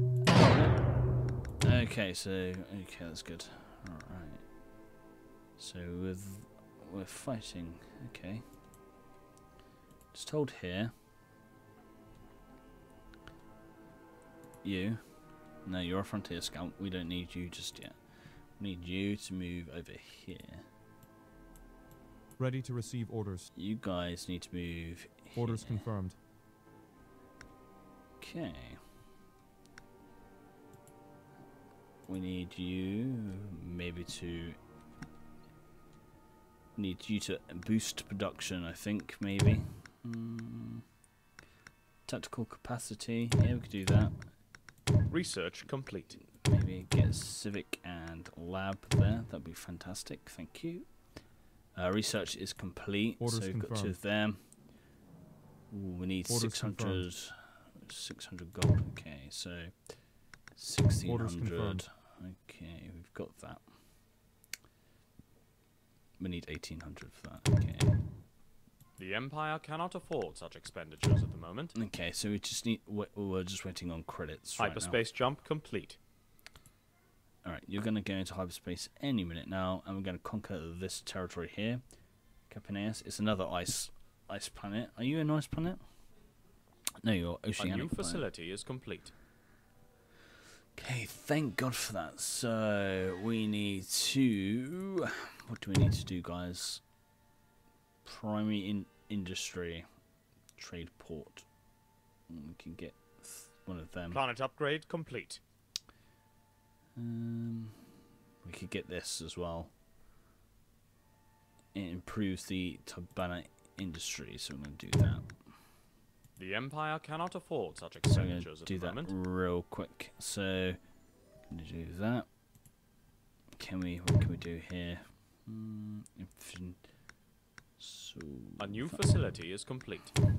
Speaker 3: okay. So that's good. All right. So we're fighting. Okay. Just hold here. You. No, you're a frontier scout. We don't need you just yet. We need you to move over here.
Speaker 4: Ready to receive orders.
Speaker 3: You guys need to move
Speaker 4: Orders
Speaker 3: here.
Speaker 4: confirmed.
Speaker 3: Okay. We need you maybe to boost production, I think, maybe. Tactical capacity, yeah, we could do that.
Speaker 1: Research complete.
Speaker 3: Maybe get civic and lab there, that'd be fantastic, thank you. Research is complete,
Speaker 4: Orders
Speaker 3: so we've got 2
Speaker 4: confirmed.
Speaker 3: of them. Ooh, we need
Speaker 4: Orders
Speaker 3: 600 gold, okay, so 1600.
Speaker 4: confirmed.
Speaker 3: Okay, we've got that. We need 1800 for that, okay.
Speaker 1: The Empire cannot afford such expenditures at the moment.
Speaker 3: Okay, so we just need, we're just waiting on credits right now.
Speaker 1: Hyperspace jump complete.
Speaker 3: Alright, you're going to go into hyperspace any minute now, and we're going to conquer this territory here. Capaneus, it's another ice planet. Are you an ice planet? No, you're
Speaker 1: A
Speaker 3: oceanic
Speaker 1: new
Speaker 3: planet.
Speaker 1: facility is complete.
Speaker 3: Okay, thank God for that. So, we need to... What do we need to do, guys? Primary industry. Trade port. We can get one of them.
Speaker 1: Planet upgrade complete.
Speaker 3: We could get this as well. It improves the Tabana industry, so I'm going to do that.
Speaker 1: The Empire cannot afford such
Speaker 3: So I'm going
Speaker 1: expenditures
Speaker 3: to
Speaker 1: at
Speaker 3: do
Speaker 1: the
Speaker 3: that
Speaker 1: moment.
Speaker 3: real quick. So, going to do that. What can we do here? So
Speaker 1: A new facility is complete.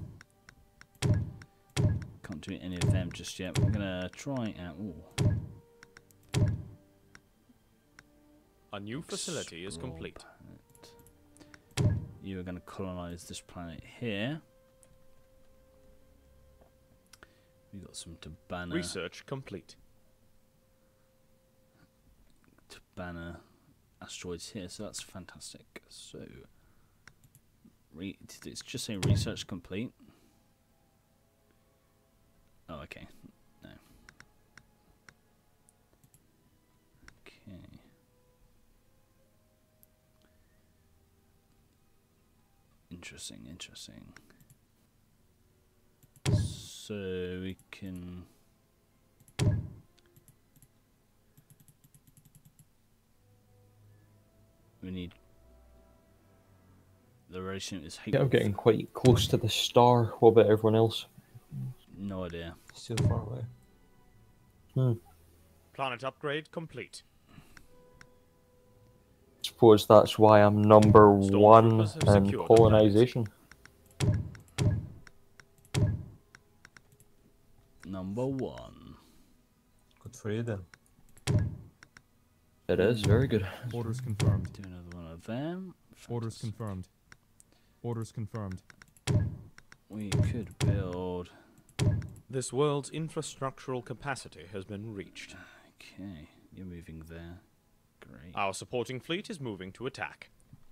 Speaker 3: can't do any of them just yet. We're going to try out. Ooh.
Speaker 1: A new facility is
Speaker 3: Explore
Speaker 1: complete.
Speaker 3: planet. You are going to colonize this planet here. We got some Tabana.
Speaker 1: Research complete.
Speaker 3: Tabana asteroids here, so that's fantastic. So, it's just saying research complete. Oh, okay. No. Okay. Interesting, interesting. So we can... We need... The relation is
Speaker 2: Yeah, I'm getting quite close to the star. What about everyone else?
Speaker 3: No idea.
Speaker 5: Still far away.
Speaker 1: Planet upgrade complete.
Speaker 2: Suppose that's why I'm number one
Speaker 1: Stormtroopers have
Speaker 2: in
Speaker 1: secured the
Speaker 2: colonization.
Speaker 3: Number 1.
Speaker 5: Good for you then.
Speaker 2: It is very good.
Speaker 4: Orders confirmed.
Speaker 3: Do another one of them.
Speaker 4: Orders
Speaker 3: Fantastic.
Speaker 4: confirmed. Orders confirmed.
Speaker 3: We could build...
Speaker 1: This world's infrastructural capacity has been reached.
Speaker 3: Okay, you're moving there. Great.
Speaker 1: Our supporting fleet is moving to attack.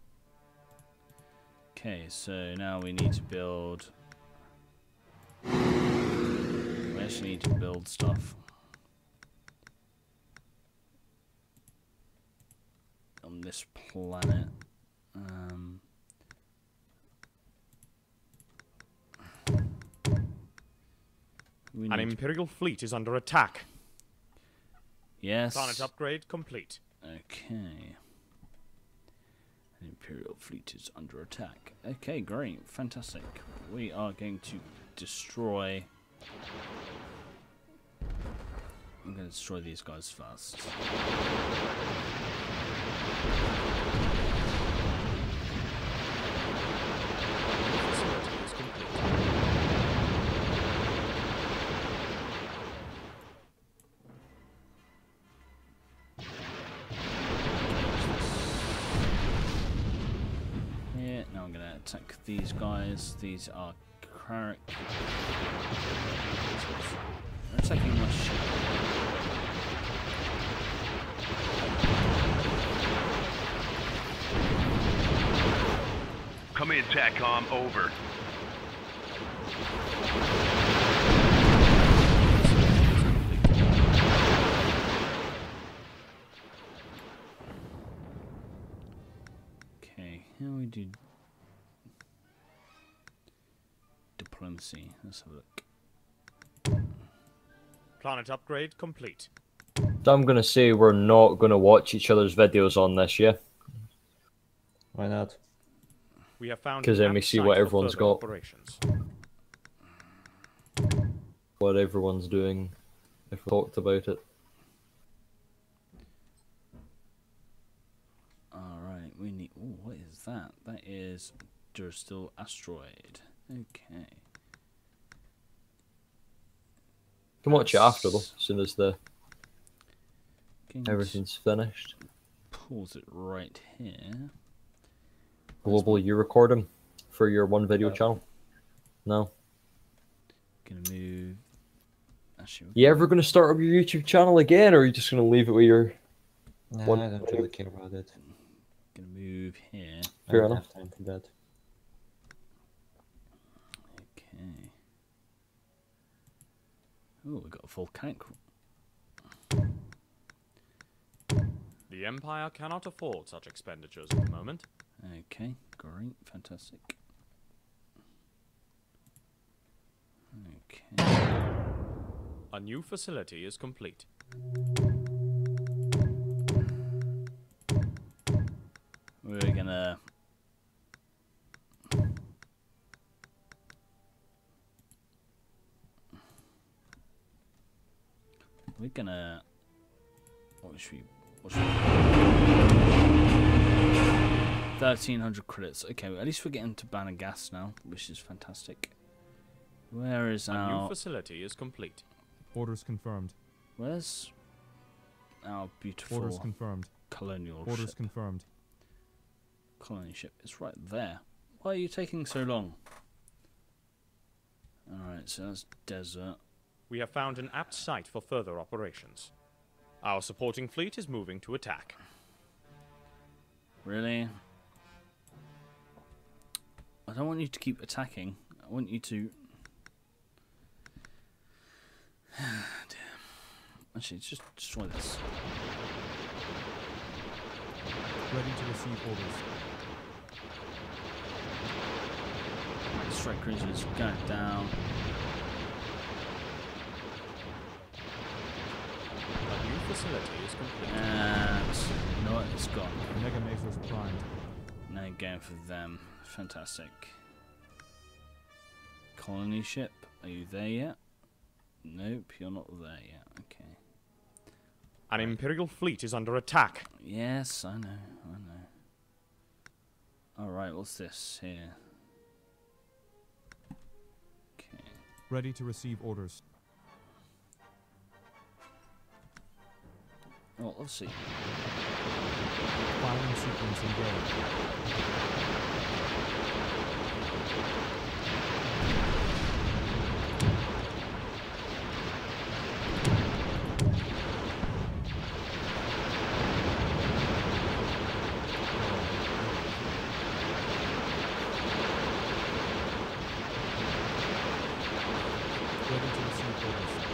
Speaker 3: Okay, so now we need to build... We actually need to build stuff. On this planet. We
Speaker 1: An
Speaker 3: need...
Speaker 1: Imperial fleet is under attack.
Speaker 3: Yes.
Speaker 1: Planet upgrade complete.
Speaker 3: Okay. An Imperial fleet is under attack. Okay, great. Fantastic. We are going to destroy... I'm going to destroy these guys first.
Speaker 1: Facility is complete.
Speaker 3: Yeah, now I'm going to attack these guys. These are Carrick. They're attacking my ship.
Speaker 6: Come in, TACCOM, over.
Speaker 3: Okay, how we do diplomacy? Let's have a look.
Speaker 1: Planet upgrade complete.
Speaker 2: So I'm gonna say we're not gonna watch each other's videos on this, yeah?
Speaker 5: Why not?
Speaker 1: We have found
Speaker 2: 'Cause
Speaker 1: an
Speaker 2: then we
Speaker 1: apt
Speaker 2: see
Speaker 1: site
Speaker 2: what
Speaker 1: for
Speaker 2: everyone's
Speaker 1: further
Speaker 2: got.
Speaker 1: Operations.
Speaker 2: What everyone's doing, if we talked about it.
Speaker 3: Alright, we need... Ooh, what is that? That is Durstil Asteroid. Okay.
Speaker 2: Can watch it after though, as soon as the
Speaker 3: Going to
Speaker 2: everything's finished.
Speaker 3: pause it right here.
Speaker 2: Global, you record them for your one video
Speaker 5: No.
Speaker 2: channel? No.
Speaker 3: Gonna move... Actually,
Speaker 2: You ever gonna start up your YouTube channel again, or are you just gonna leave it with your...
Speaker 5: Nah,
Speaker 2: One
Speaker 5: I don't really care about it.
Speaker 3: gonna move here.
Speaker 2: Fair
Speaker 5: I don't
Speaker 2: enough.
Speaker 5: have time for that.
Speaker 3: Okay. Oh, we got a volcanic.
Speaker 1: The Empire cannot afford such expenditures at the moment.
Speaker 3: Okay, great, fantastic. Okay.
Speaker 1: A new facility is complete.
Speaker 3: We're gonna... We're gonna... What should we... 1,300 credits. Okay, well, at least we're getting to Banner Gas now, which is fantastic. Where is
Speaker 1: A new
Speaker 3: our...
Speaker 1: facility is complete.
Speaker 4: Orders confirmed.
Speaker 3: Where's our beautiful
Speaker 4: Orders confirmed.
Speaker 3: colonial
Speaker 4: Orders
Speaker 3: ship?
Speaker 4: confirmed.
Speaker 3: Colony ship. It's right there. Why are you taking so long? Alright, so that's desert.
Speaker 1: We have found an apt site for further operations. Our supporting fleet is moving to attack.
Speaker 3: Really? I don't want you to keep attacking. I want you to... Damn. Actually, just destroy this.
Speaker 4: Ready to receive orders.
Speaker 3: Strike cruisers going down.
Speaker 1: A new facility is complete.
Speaker 3: And... You know what? It's gone.
Speaker 4: Mega Masers primed.
Speaker 3: Now going for them. Fantastic. Colony ship, are you there yet? Nope, you're not there yet. Okay.
Speaker 1: An Imperial fleet is under attack.
Speaker 3: Yes, I know, I know. Alright, what's this here? Okay.
Speaker 4: Ready to receive orders.
Speaker 3: Well, let's see.
Speaker 4: Firing sequence engaged. Ready to receive orders.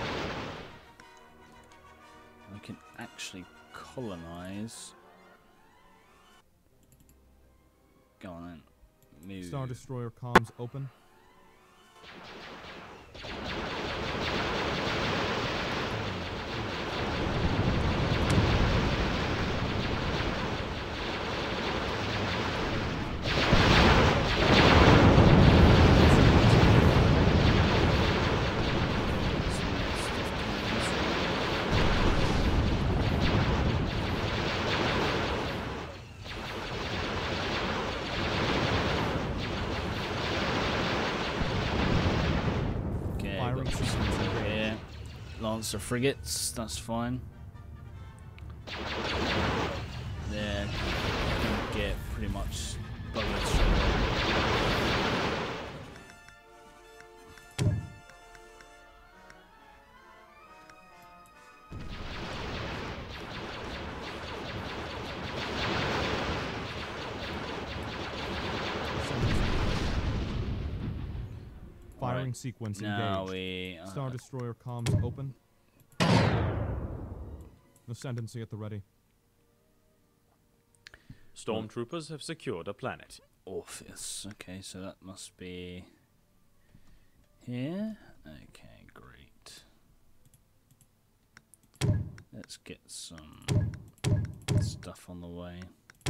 Speaker 3: We can actually colonize. Go on then. Move.
Speaker 4: Star Destroyer comms open. Firing
Speaker 3: got
Speaker 4: sequence
Speaker 3: some over
Speaker 4: engaged.
Speaker 3: here. Lancer frigates, that's fine. They're gonna get pretty much buggered straight away.
Speaker 4: Firing
Speaker 3: Alright,
Speaker 4: sequence
Speaker 3: now
Speaker 4: engaged.
Speaker 3: we
Speaker 4: Star Destroyer comms open. Ascendancy at the ready.
Speaker 1: Stormtroopers have secured a planet.
Speaker 3: Orpheus. Okay, so that must be here. Okay, great. Let's get some stuff on the way.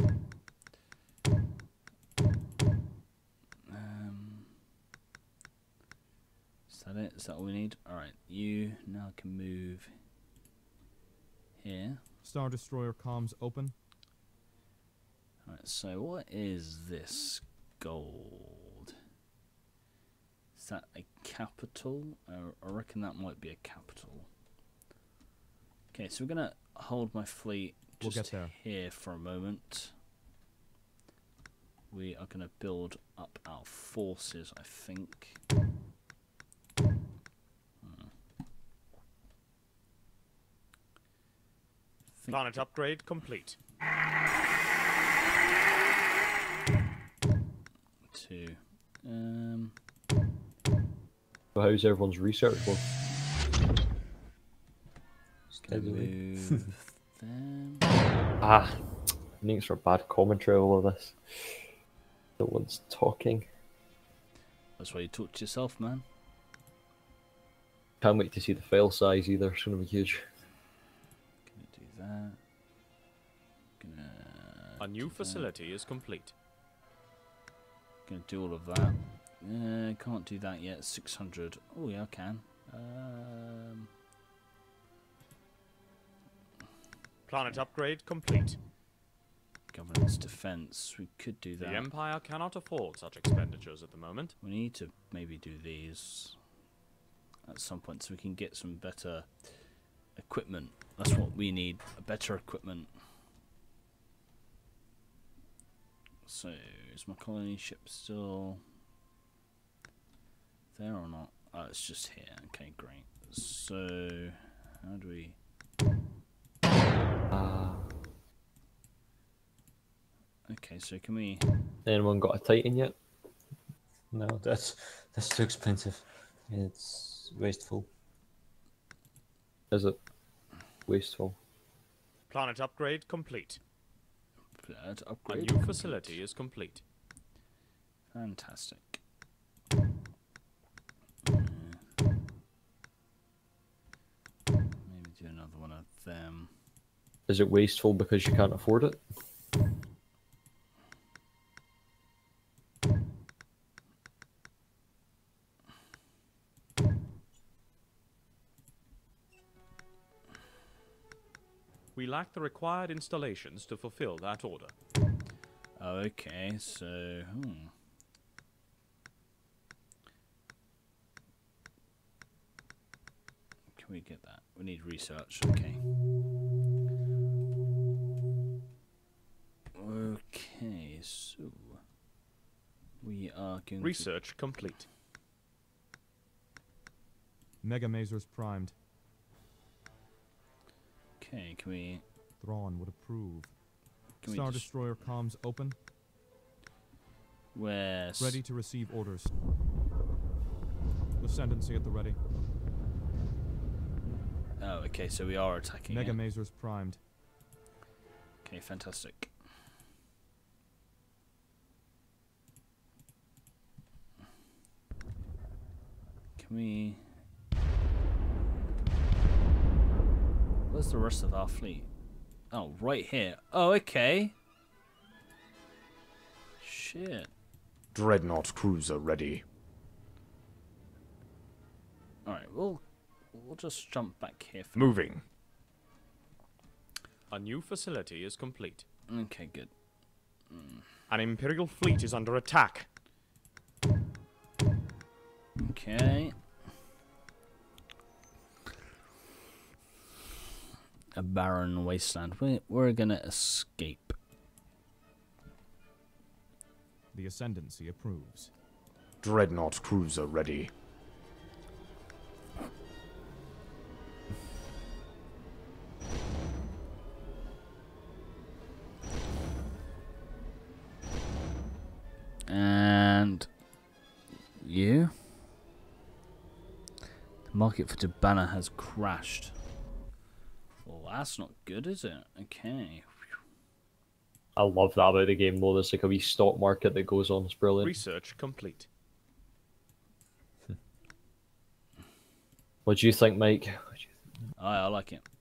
Speaker 3: Is that it? Is that all we need? Alright, you now can move here.
Speaker 4: Star Destroyer comms open.
Speaker 3: Alright, so what is this gold? Is that a capital? I reckon that might be a capital. Okay, so we're going to hold my fleet
Speaker 4: We'll
Speaker 3: just
Speaker 4: get there.
Speaker 3: here for a moment. We are going to build up our forces, I think.
Speaker 1: Planet upgrade complete.
Speaker 3: Two.
Speaker 2: So how's everyone's research going?
Speaker 3: Gonna
Speaker 5: Steadily.
Speaker 3: move them.
Speaker 2: Ah, thanks for bad commentary all of this. No one's talking.
Speaker 3: That's why you talk to yourself, man.
Speaker 2: Can't wait to see the file size either. It's gonna be huge.
Speaker 3: Gonna do that. Gonna
Speaker 1: A new
Speaker 3: do that.
Speaker 1: facility is complete.
Speaker 3: Gonna do all of that. Can't do that yet. 600. Oh yeah, I can.
Speaker 1: Planet upgrade complete.
Speaker 3: Governance defense. We could do
Speaker 1: The
Speaker 3: that.
Speaker 1: Empire cannot afford such expenditures at the moment.
Speaker 3: We need to maybe do these at some point so we can get some better equipment. That's what we need. Better equipment. So is my colony ship still there or not? Oh, it's just here. Okay, great. So how do we? Okay, so can we?
Speaker 2: Anyone got a Titan yet?
Speaker 5: No, that's too expensive. It's wasteful.
Speaker 2: Is it wasteful?
Speaker 1: Planet upgrade complete. A
Speaker 3: Upgrade.
Speaker 1: new facility is complete.
Speaker 3: Fantastic. Maybe do another one of them.
Speaker 2: Is it wasteful because you can't afford it?
Speaker 1: We lack the required installations to fulfill that order.
Speaker 3: Oh, okay, so can we get that? We need research. Okay. Okay, so we are going
Speaker 1: Research complete.
Speaker 4: Mega Mazers primed.
Speaker 3: Okay, can we?
Speaker 4: Thrawn would approve.
Speaker 3: Can
Speaker 4: Star
Speaker 3: we just,
Speaker 4: Destroyer comms open.
Speaker 3: where's
Speaker 4: Ready to receive orders. Ascendancy at the ready.
Speaker 3: Oh, okay, so we are attacking
Speaker 4: Mega
Speaker 3: it.
Speaker 4: Mazers primed.
Speaker 3: Okay, fantastic. Can we? Where's the rest of our fleet? Oh, right here. Oh, okay. Shit.
Speaker 7: Dreadnought cruiser ready.
Speaker 3: Alright, we'll just jump back here. For
Speaker 7: Moving.
Speaker 1: A new facility is complete.
Speaker 3: Okay, good.
Speaker 1: An Imperial fleet is under attack.
Speaker 3: Okay. a barren wasteland. We're gonna escape.
Speaker 4: The Ascendancy approves.
Speaker 7: Dreadnought cruiser ready.
Speaker 3: And you? The market for Tabana has crashed. Well, that's not good, is it? Okay.
Speaker 2: I love that about the game, though. There's like a wee stock market that goes on. It's brilliant.
Speaker 1: Research complete.
Speaker 2: What do you think, Mike?
Speaker 3: I like it.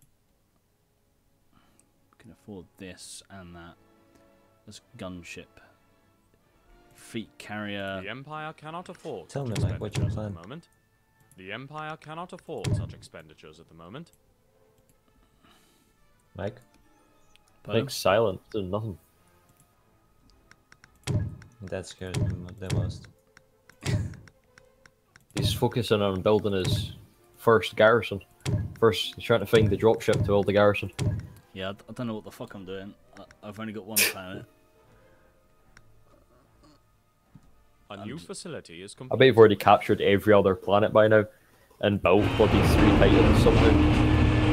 Speaker 3: We can afford this and that. There's gunship. Fleet carrier.
Speaker 1: The Empire cannot afford
Speaker 5: Tell
Speaker 1: such
Speaker 5: me, Mike, what's your
Speaker 1: expenditures at
Speaker 5: plan?
Speaker 1: the moment. The Empire cannot afford such expenditures at the moment.
Speaker 5: Mike?
Speaker 3: Pardon?
Speaker 2: Mike's silent, doing nothing.
Speaker 5: That scares me the most.
Speaker 2: He's focusing on building his first garrison. First, he's trying to find the dropship to build the garrison.
Speaker 3: Yeah, I don't know what the fuck I'm doing. I've only got one planet.
Speaker 1: A new facility is
Speaker 2: I
Speaker 1: complete.
Speaker 2: bet you've already captured every other planet by now and built bloody 3 Titans somehow.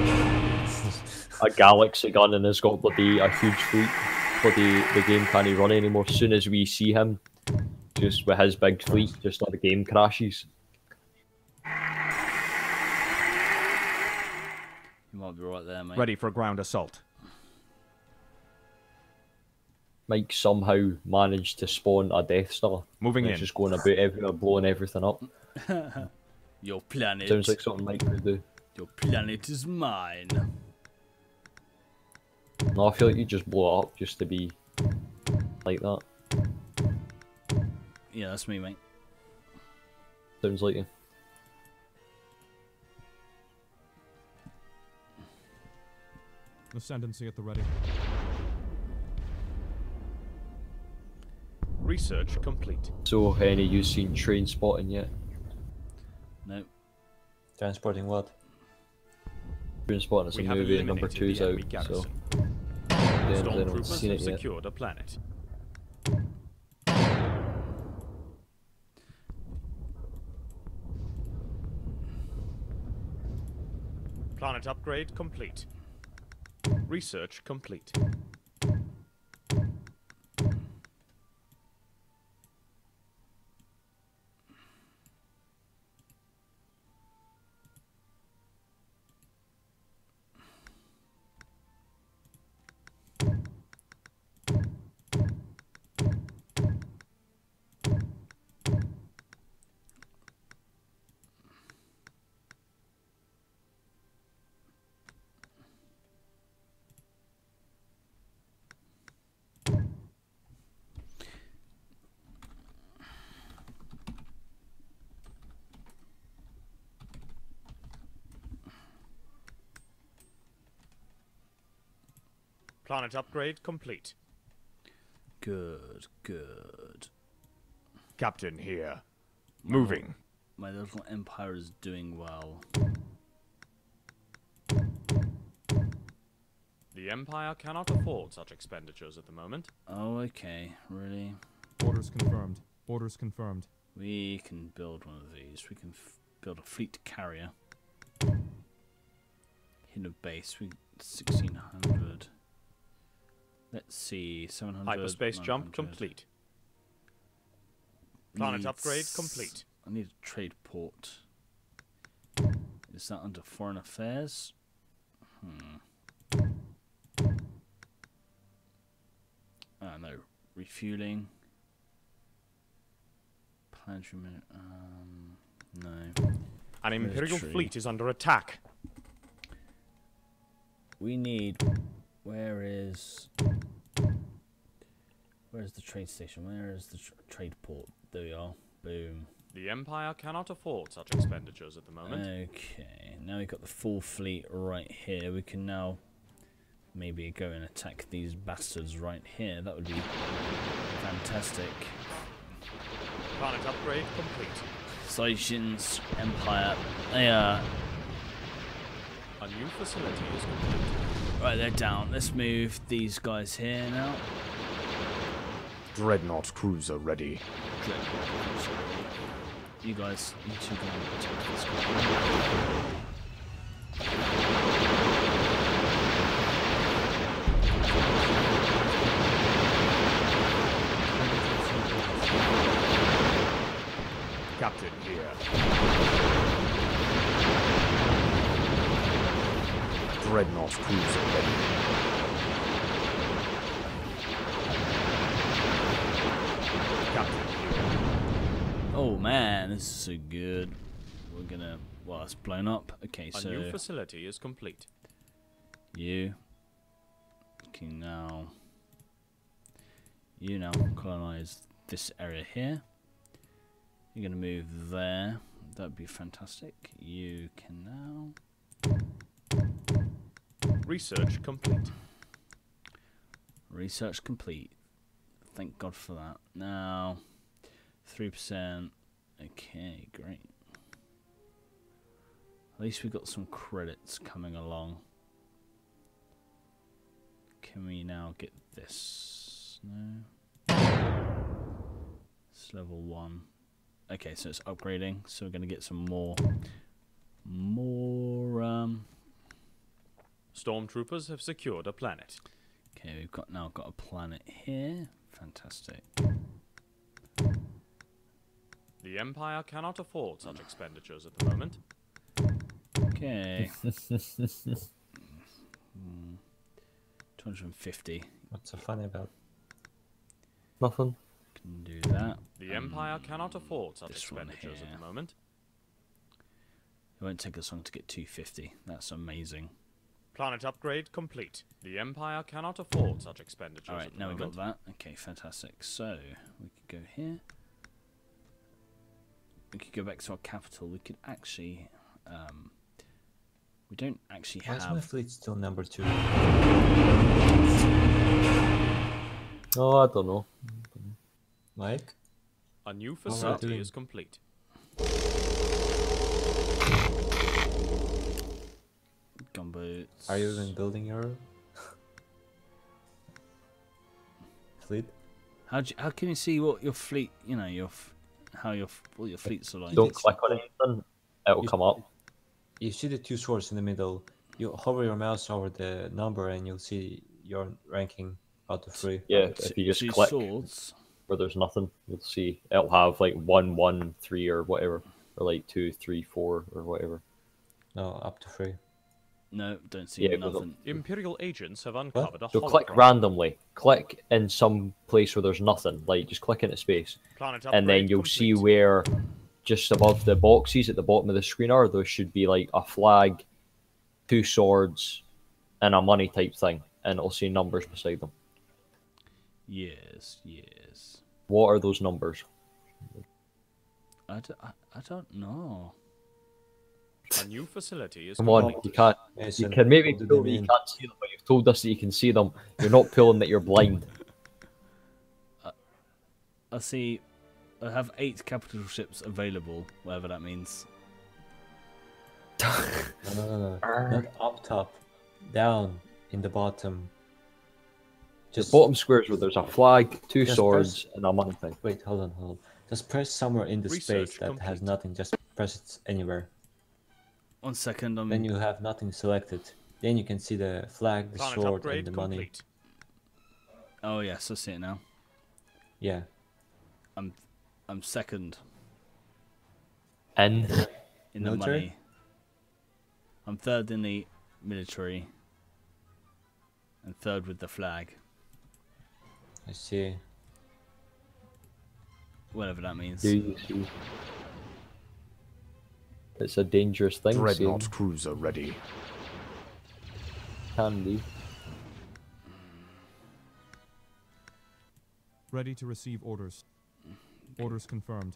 Speaker 2: A galaxy gun and has got bloody a huge fleet. Bloody the game can't run anymore. As soon as we see him, just with his big fleet, just like the game crashes.
Speaker 3: You might be right there, mate.
Speaker 7: Ready for ground assault.
Speaker 2: Mike somehow managed to spawn a Death Star.
Speaker 7: Moving
Speaker 2: He's
Speaker 7: in.
Speaker 2: just going about everywhere, blowing everything up.
Speaker 3: Your planet.
Speaker 2: Sounds like something Mike would do.
Speaker 3: Your planet is mine.
Speaker 2: No, I feel like you just blow it up just to be like that.
Speaker 3: Yeah, that's me, mate.
Speaker 2: Sounds like you.
Speaker 4: Ascendancy at the ready.
Speaker 1: Research complete.
Speaker 2: So, any you seen train spotting yet?
Speaker 3: No.
Speaker 5: Transporting what?
Speaker 2: Train spotting is a
Speaker 1: We have
Speaker 2: movie and number
Speaker 1: eliminated
Speaker 2: 2's
Speaker 1: the
Speaker 2: out,
Speaker 1: enemy
Speaker 2: so
Speaker 1: garrison.
Speaker 2: yeah,
Speaker 1: Storm
Speaker 2: anyone's
Speaker 1: troopers
Speaker 2: seen
Speaker 1: have
Speaker 2: it yet.
Speaker 1: secured a planet. Planet upgrade complete. Research complete. Planet upgrade complete.
Speaker 3: Good, good.
Speaker 7: Captain here. Moving.
Speaker 3: My little empire is doing well.
Speaker 1: The Empire cannot afford such expenditures at the moment.
Speaker 3: Oh, okay. Really?
Speaker 4: Orders confirmed. Orders confirmed.
Speaker 3: We can build one of these. We can build a fleet carrier. Hit a base. 1600. Let's see. 700.
Speaker 1: Hyperspace jump
Speaker 3: 900.
Speaker 1: complete. Planet upgrade
Speaker 3: Needs-
Speaker 1: complete.
Speaker 3: I need a trade port. Is that under foreign affairs? No. Refueling. Planetary no.
Speaker 1: An Imperial
Speaker 3: Military.
Speaker 1: fleet is under attack.
Speaker 3: We need. Where's the trade station? Where is the trade port? There we are. Boom.
Speaker 1: The Empire cannot afford such expenditures at the moment.
Speaker 3: Okay, now we've got the full fleet right here. We can now maybe go and attack these bastards right here. That would be fantastic.
Speaker 1: Planet upgrade complete.
Speaker 3: Saishins Empire. They are.
Speaker 1: A A new facility is complete.
Speaker 3: Right, they're down. Let's move these guys here now.
Speaker 7: Dreadnought cruiser ready.
Speaker 3: You guys, you two go and protect this guy.
Speaker 7: Captain here. Dreadnought cruiser ready. Captain here.
Speaker 3: Oh man, this is so good. We're gonna. Well, it's blown up. Okay,
Speaker 1: A
Speaker 3: so
Speaker 1: new facility is complete.
Speaker 3: you can now. You now colonize this area here. You're gonna move there. That'd be fantastic. You can now.
Speaker 1: Research complete.
Speaker 3: Research complete. Thank God for that. Now, 3%. Okay, great. At least we got some credits coming along. Can we now get this? No. It's level 1. Okay, so it's upgrading. So we're going to get some more.
Speaker 1: Stormtroopers have secured a planet.
Speaker 3: Okay, we've now got a planet here. Fantastic.
Speaker 1: The Empire cannot afford such expenditures at the moment.
Speaker 3: Okay. 250.
Speaker 5: What's so funny about?
Speaker 2: Nothing.
Speaker 3: Can do that.
Speaker 1: The Empire cannot afford such
Speaker 3: this one
Speaker 1: expenditures at
Speaker 3: here.
Speaker 1: the moment.
Speaker 3: It won't take us long to get 250. That's amazing.
Speaker 1: Planet upgrade complete. The Empire cannot afford such expenditures at
Speaker 3: Alright,
Speaker 1: the
Speaker 3: now we
Speaker 1: moment.
Speaker 3: got that. Okay, fantastic. So, we could go here. We could go back to our capital. We could actually... we don't actually
Speaker 5: Why is my
Speaker 3: have...
Speaker 5: fleet still number 2?
Speaker 2: Oh, I don't know.
Speaker 5: Mike?
Speaker 1: A new
Speaker 5: are we
Speaker 1: facility
Speaker 5: doing?
Speaker 1: is complete.
Speaker 3: Gunboats.
Speaker 5: Are you even building your fleet?
Speaker 3: How can you see what your fleet, you know, what your fleets are like?
Speaker 2: Don't click on anything, it'll come up.
Speaker 5: You see the 2 swords in the middle. You hover your mouse over the number and you'll see your ranking out of 3.
Speaker 2: Yeah, if you just
Speaker 3: Two
Speaker 2: click
Speaker 3: swords.
Speaker 2: where there's nothing, you'll see it'll have like 1, 1, 3 or whatever, or like 2, 3, 4 or whatever.
Speaker 5: No, up to 3.
Speaker 3: No, don't see
Speaker 2: Yeah, it goes up.
Speaker 3: nothing.
Speaker 1: Imperial agents have uncovered a
Speaker 2: So
Speaker 1: hologram.
Speaker 2: click randomly. Click in some place where there's nothing. Like just click into space,
Speaker 1: Planet
Speaker 2: and then
Speaker 1: upgrade
Speaker 2: you'll see
Speaker 1: complete.
Speaker 2: where just above the boxes at the bottom of the screen are. There should be like a flag, 2 swords, and a money type thing, and it'll say numbers beside them.
Speaker 3: Yes, yes.
Speaker 2: What are those numbers?
Speaker 3: I don't know.
Speaker 1: A new facility is
Speaker 2: Come on,
Speaker 1: complete.
Speaker 2: you can't. You
Speaker 5: Mason,
Speaker 2: can maybe
Speaker 5: what do
Speaker 2: tell
Speaker 5: they
Speaker 2: me you
Speaker 5: mean?
Speaker 2: can't see them, but you've told us that you can see them. You're not pulling that you're blind.
Speaker 3: I see. I have 8 capital ships available, whatever that means.
Speaker 5: No. Not up top. Down in the bottom.
Speaker 2: The bottom squares where there's a flag, 2
Speaker 5: Just
Speaker 2: swords, and a money thing.
Speaker 5: Wait, hold on. Just press somewhere in the
Speaker 1: Research
Speaker 5: space that has
Speaker 1: complete.
Speaker 5: nothing. Just press it anywhere.
Speaker 3: 1 second.
Speaker 5: Then you have nothing selected. Then you can see the flag, the
Speaker 1: Planet
Speaker 5: sword,
Speaker 1: upgrade
Speaker 5: and the money.
Speaker 1: complete.
Speaker 3: Oh yes, I see it now.
Speaker 5: Yeah.
Speaker 3: I'm second
Speaker 2: In.
Speaker 3: in the
Speaker 5: Military?
Speaker 3: money. I'm third in the military. And third with the flag,
Speaker 5: I see.
Speaker 3: whatever that means.
Speaker 2: Do you see? It's a dangerous thing.
Speaker 7: Dreadnought
Speaker 2: Sam.
Speaker 7: cruiser ready.
Speaker 2: Can be.
Speaker 4: Ready to receive orders. Orders confirmed.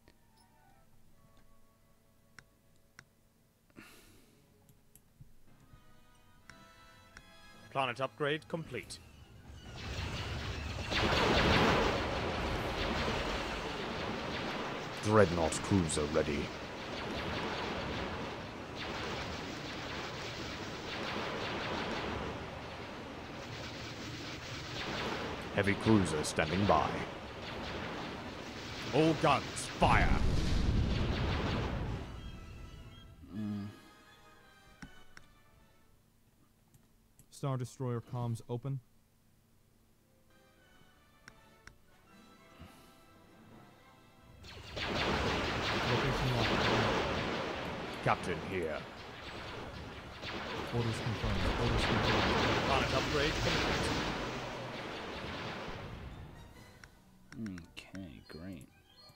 Speaker 1: Planet upgrade complete.
Speaker 7: Dreadnought cruiser ready. Heavy cruiser standing by.
Speaker 1: All guns, fire!
Speaker 4: Star Destroyer comms open. Location locked.
Speaker 7: Captain here.
Speaker 4: Orders confirmed. Orders confirmed.
Speaker 1: Planet upgrade complete.
Speaker 3: Okay, great.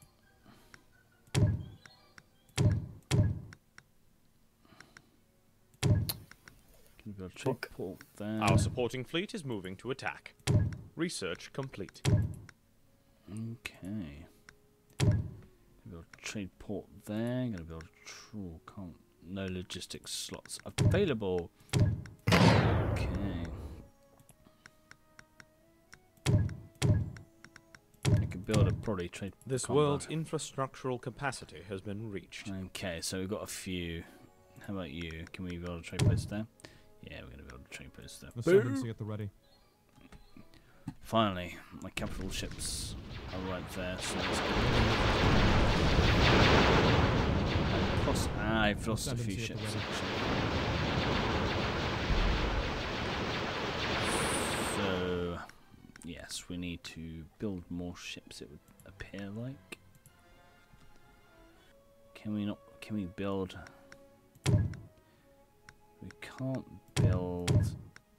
Speaker 3: Can we build a trade port there?
Speaker 1: Our supporting fleet is moving to attack. Research complete.
Speaker 3: Okay. Gonna build a trade port there. Gonna build a can't. No logistics slots available. Okay. I could build a probably trade.
Speaker 1: This
Speaker 3: combo.
Speaker 1: world's infrastructural capacity has been reached.
Speaker 3: Okay, so we've got a few. How about you? Can we build a trade post there? Yeah, we're gonna build a trade post there.
Speaker 4: Ascendancy at the ready.
Speaker 3: Finally, my capital ships are right there. So let's go. I've lost a few
Speaker 4: Ascendancy at the
Speaker 3: ships.
Speaker 4: ready.
Speaker 3: Actually. So yes, we need to build more ships. It would appear like. Can we not? Can we build? We can't build.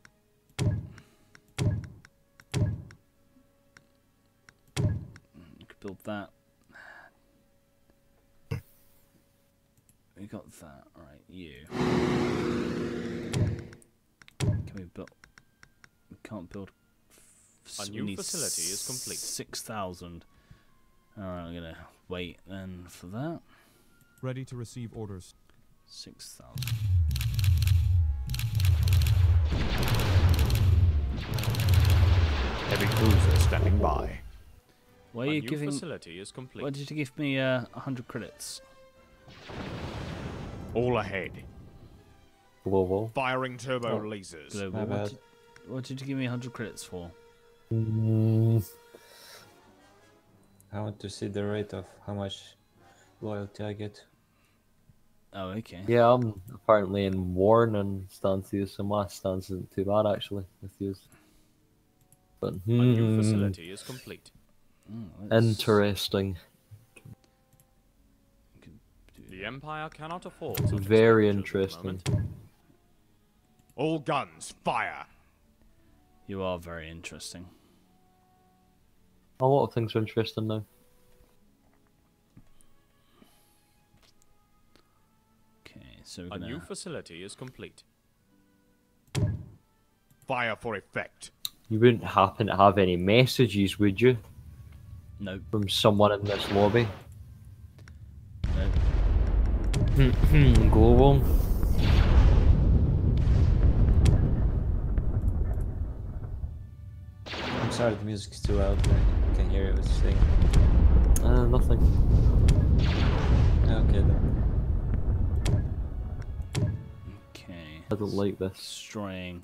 Speaker 3: We could build that. We got that, right? You. Can we build? We can't build.
Speaker 1: A
Speaker 3: We
Speaker 1: new
Speaker 3: need
Speaker 1: facility is complete.
Speaker 3: 6,000. Alright, I'm gonna wait then for that.
Speaker 4: Ready to receive orders.
Speaker 3: 6,000.
Speaker 7: Heavy cruiser standing by.
Speaker 3: Why are
Speaker 1: A
Speaker 3: you
Speaker 1: new
Speaker 3: giving?
Speaker 1: facility is complete.
Speaker 3: Why did you give me 100 credits?
Speaker 7: All ahead.
Speaker 2: Global.
Speaker 1: Firing turbo
Speaker 5: Oh.
Speaker 1: lasers.
Speaker 3: Global.
Speaker 5: My bad.
Speaker 3: What did you give me 100 credits for?
Speaker 5: I want to see the rate of how much loyalty I get.
Speaker 3: Oh, okay.
Speaker 2: Yeah, I'm apparently in Warren and Stancy, so my stance isn't too bad actually with you. But
Speaker 1: A new facility is complete.
Speaker 3: Let's
Speaker 2: interesting.
Speaker 3: do
Speaker 1: The Empire cannot afford such
Speaker 2: Very
Speaker 1: expenditures at the
Speaker 2: interesting.
Speaker 1: moment. All guns, fire!
Speaker 3: You are very interesting.
Speaker 2: A lot of things are interesting now.
Speaker 3: Okay, so we're
Speaker 1: A
Speaker 3: gonna.
Speaker 1: new facility is complete. Fire for effect.
Speaker 2: You wouldn't happen to have any messages, would you,
Speaker 3: No,
Speaker 2: from someone in this lobby?
Speaker 3: no.
Speaker 2: Global.
Speaker 5: I'm sorry, the music's too loud. I can hear it saying.
Speaker 2: Nothing.
Speaker 5: Okay then.
Speaker 3: Okay.
Speaker 2: I don't like this.
Speaker 3: Destroying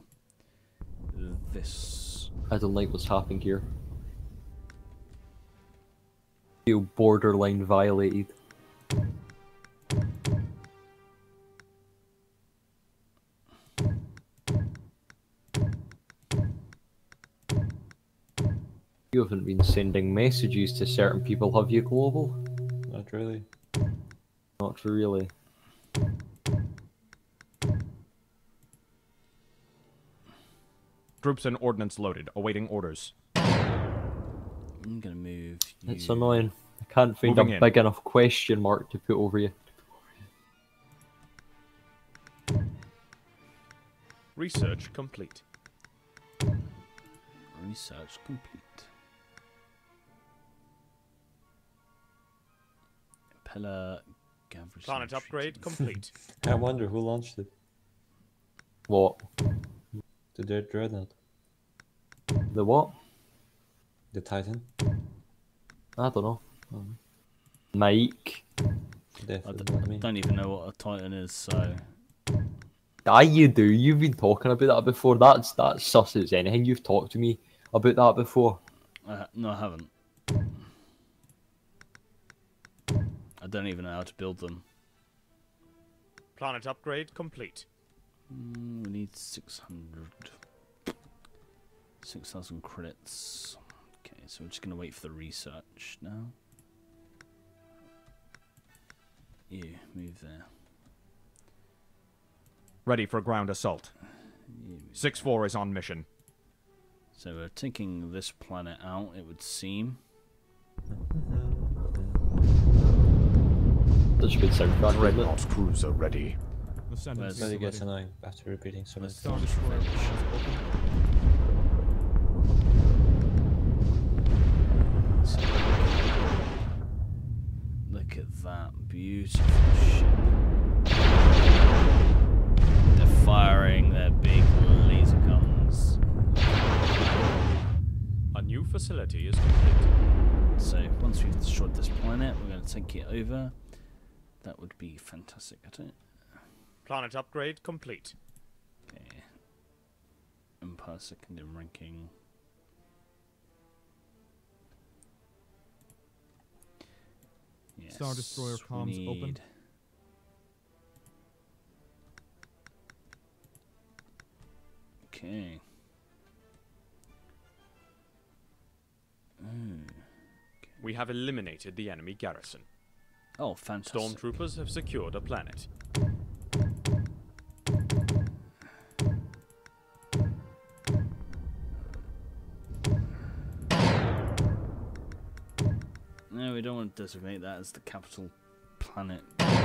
Speaker 3: this.
Speaker 2: I don't like what's happening here. Feel borderline violated. You haven't been sending messages to certain people, have you, Global?
Speaker 5: Not really.
Speaker 2: Not really.
Speaker 1: Troops and ordnance loaded, awaiting orders.
Speaker 3: I'm gonna move.
Speaker 2: It's
Speaker 3: you-
Speaker 2: annoying. I can't find
Speaker 1: Moving
Speaker 2: a
Speaker 1: in.
Speaker 2: big enough question mark to put over you.
Speaker 1: Research complete.
Speaker 3: Research complete. Impeller Gavris.
Speaker 1: Planet upgrade complete.
Speaker 5: I wonder who launched it.
Speaker 2: What?
Speaker 5: The Dreadnought.
Speaker 2: The what?
Speaker 5: The Titan.
Speaker 2: I don't know. Mike.
Speaker 3: I
Speaker 5: Definitely not me.
Speaker 3: don't even know what a Titan is, so.
Speaker 2: Aye, you do. You've been talking about that before. That's sus as anything. You've talked to me about that before.
Speaker 3: No, I haven't. I don't even know how to build them.
Speaker 1: Planet upgrade complete.
Speaker 3: We need 600. 6,000 credits. Okay, so we're just going to wait for the research now. You, move there.
Speaker 1: Ready for ground assault.
Speaker 3: You move
Speaker 1: 6-4 is on mission.
Speaker 3: So we're taking this planet out, it would seem.
Speaker 2: Such a good soundtrack, isn't it?
Speaker 7: Dreadnought cruiser ready.
Speaker 4: Ascendancy
Speaker 5: Really
Speaker 4: at the
Speaker 5: gets
Speaker 4: ready.
Speaker 5: annoying after repeating so many
Speaker 4: Star
Speaker 5: times.
Speaker 4: Destroyer comms open.
Speaker 3: So, look at that beautiful ship. They're firing their big laser guns.
Speaker 1: A new facility is complete.
Speaker 3: So once we've destroyed this planet, we're going to take it over. That would be fantastic, I don't.
Speaker 1: Planet upgrade complete.
Speaker 3: Okay. Empire second in ranking. Yes,
Speaker 4: Star Destroyer
Speaker 3: we
Speaker 4: comms open.
Speaker 3: need- Okay.
Speaker 1: We have eliminated the enemy garrison.
Speaker 3: Oh, fantastic.
Speaker 1: Stormtroopers have secured a planet.
Speaker 3: No, we don't want to designate that as the capital planet.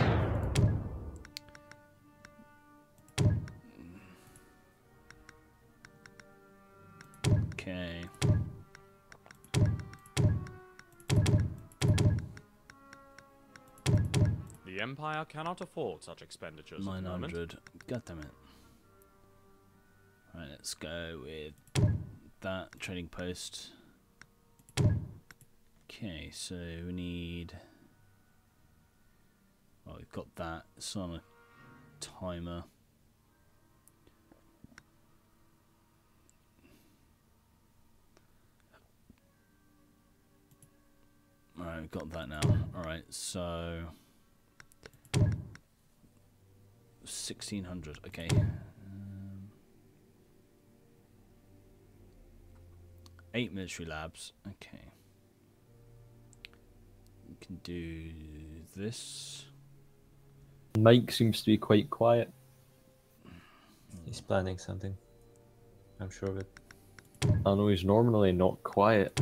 Speaker 3: Okay.
Speaker 1: The Empire cannot afford such expenditures at the moment.
Speaker 3: 900. God damn it. Right, let's go with that trading post. Okay, so we need. Oh, we've got that. It's on a timer. Alright, we've got that now. Alright, so 1600. Okay. 8 military labs. Okay. We can do this.
Speaker 2: Mike seems to be quite quiet.
Speaker 5: He's planning something. I'm sure of it.
Speaker 2: I know he's normally not quiet.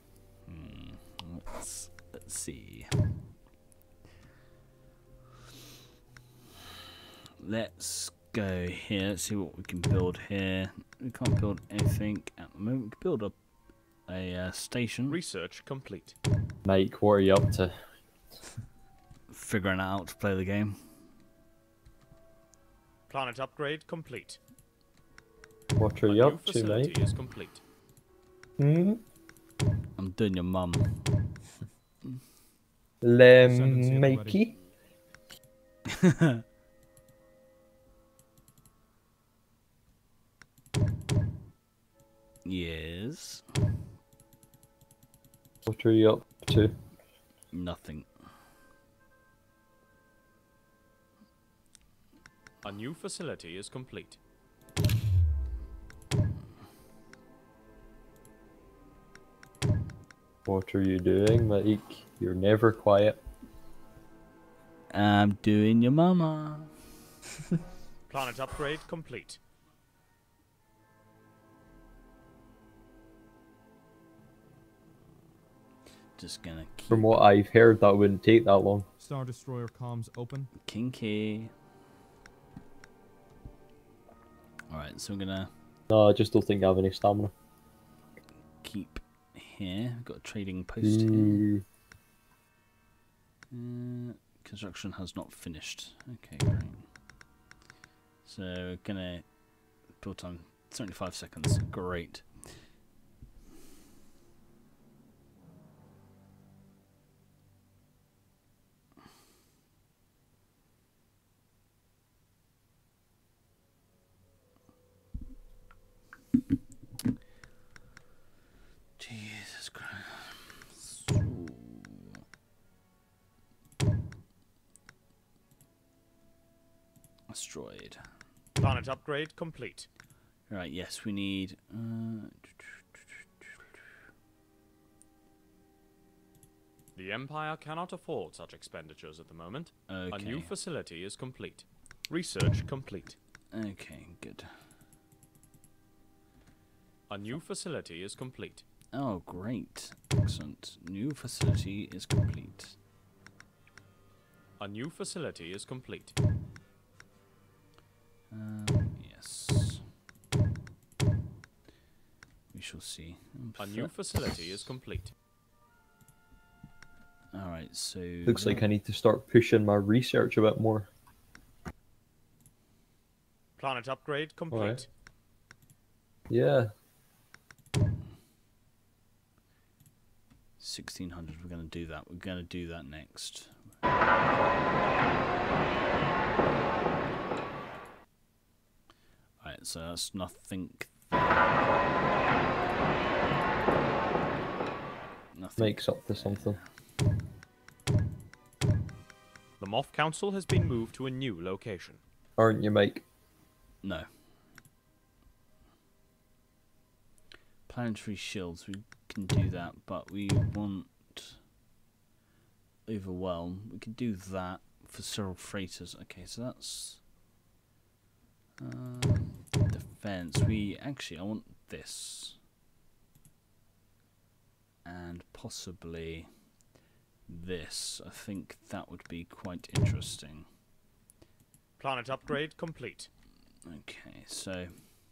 Speaker 3: Let's see. Let's go here. Let's see what we can build here. We can't build anything at the moment. We can build a station.
Speaker 1: Research complete.
Speaker 2: Mike, what are you up to?
Speaker 3: Figuring out how to play the game.
Speaker 1: Planet upgrade complete.
Speaker 2: What are
Speaker 1: A
Speaker 2: you
Speaker 1: new
Speaker 2: up to,
Speaker 1: facility
Speaker 2: Mike?
Speaker 1: is complete.
Speaker 2: Hmm?
Speaker 3: I'm doing your mum.
Speaker 4: Ascendancy at the
Speaker 2: Mikey?
Speaker 3: Yes.
Speaker 2: What are you up to?
Speaker 3: Nothing.
Speaker 1: A new facility is complete.
Speaker 2: What are you doing, Mike? You're never quiet.
Speaker 3: I'm doing your mama.
Speaker 1: Planet upgrade complete.
Speaker 3: Just gonna keep
Speaker 2: From what I've heard, that wouldn't take that long.
Speaker 4: Star Destroyer comms open.
Speaker 3: kinky. Alright, so we're gonna
Speaker 2: No, I just don't think I have any stamina.
Speaker 3: keep here. We've got a trading post here.
Speaker 2: Ooh.
Speaker 3: Construction has not finished. Okay, great. So we're gonna build time 75 seconds. Great. Jesus
Speaker 1: Planet upgrade complete.
Speaker 3: Right, yes, we need...
Speaker 1: The Empire cannot afford such expenditures at the moment.
Speaker 3: okay.
Speaker 1: A new facility is complete. Research complete.
Speaker 3: Okay, good.
Speaker 1: A new facility is complete.
Speaker 3: Oh, great. Excellent. New facility is complete.
Speaker 1: A new facility is complete.
Speaker 3: Yes. We shall see.
Speaker 1: A new facility is complete.
Speaker 3: Alright, so...
Speaker 2: Looks like I need to start pushing my research a bit more.
Speaker 1: Planet upgrade complete.
Speaker 5: Alright.
Speaker 2: Yeah.
Speaker 3: 1600, we're going to do that. We're going to do that next. Alright, so that's nothing. Nothing.
Speaker 2: Makes up to something.
Speaker 1: The Moth Council has been moved to a new location.
Speaker 2: Aren't you, Mike?
Speaker 3: No. Planetary shields, we can do that, but we want overwhelm. We can do that for several freighters. Okay, so that's defense. I want this, and possibly this. I think that would be quite interesting.
Speaker 1: Planet upgrade complete.
Speaker 3: Okay, so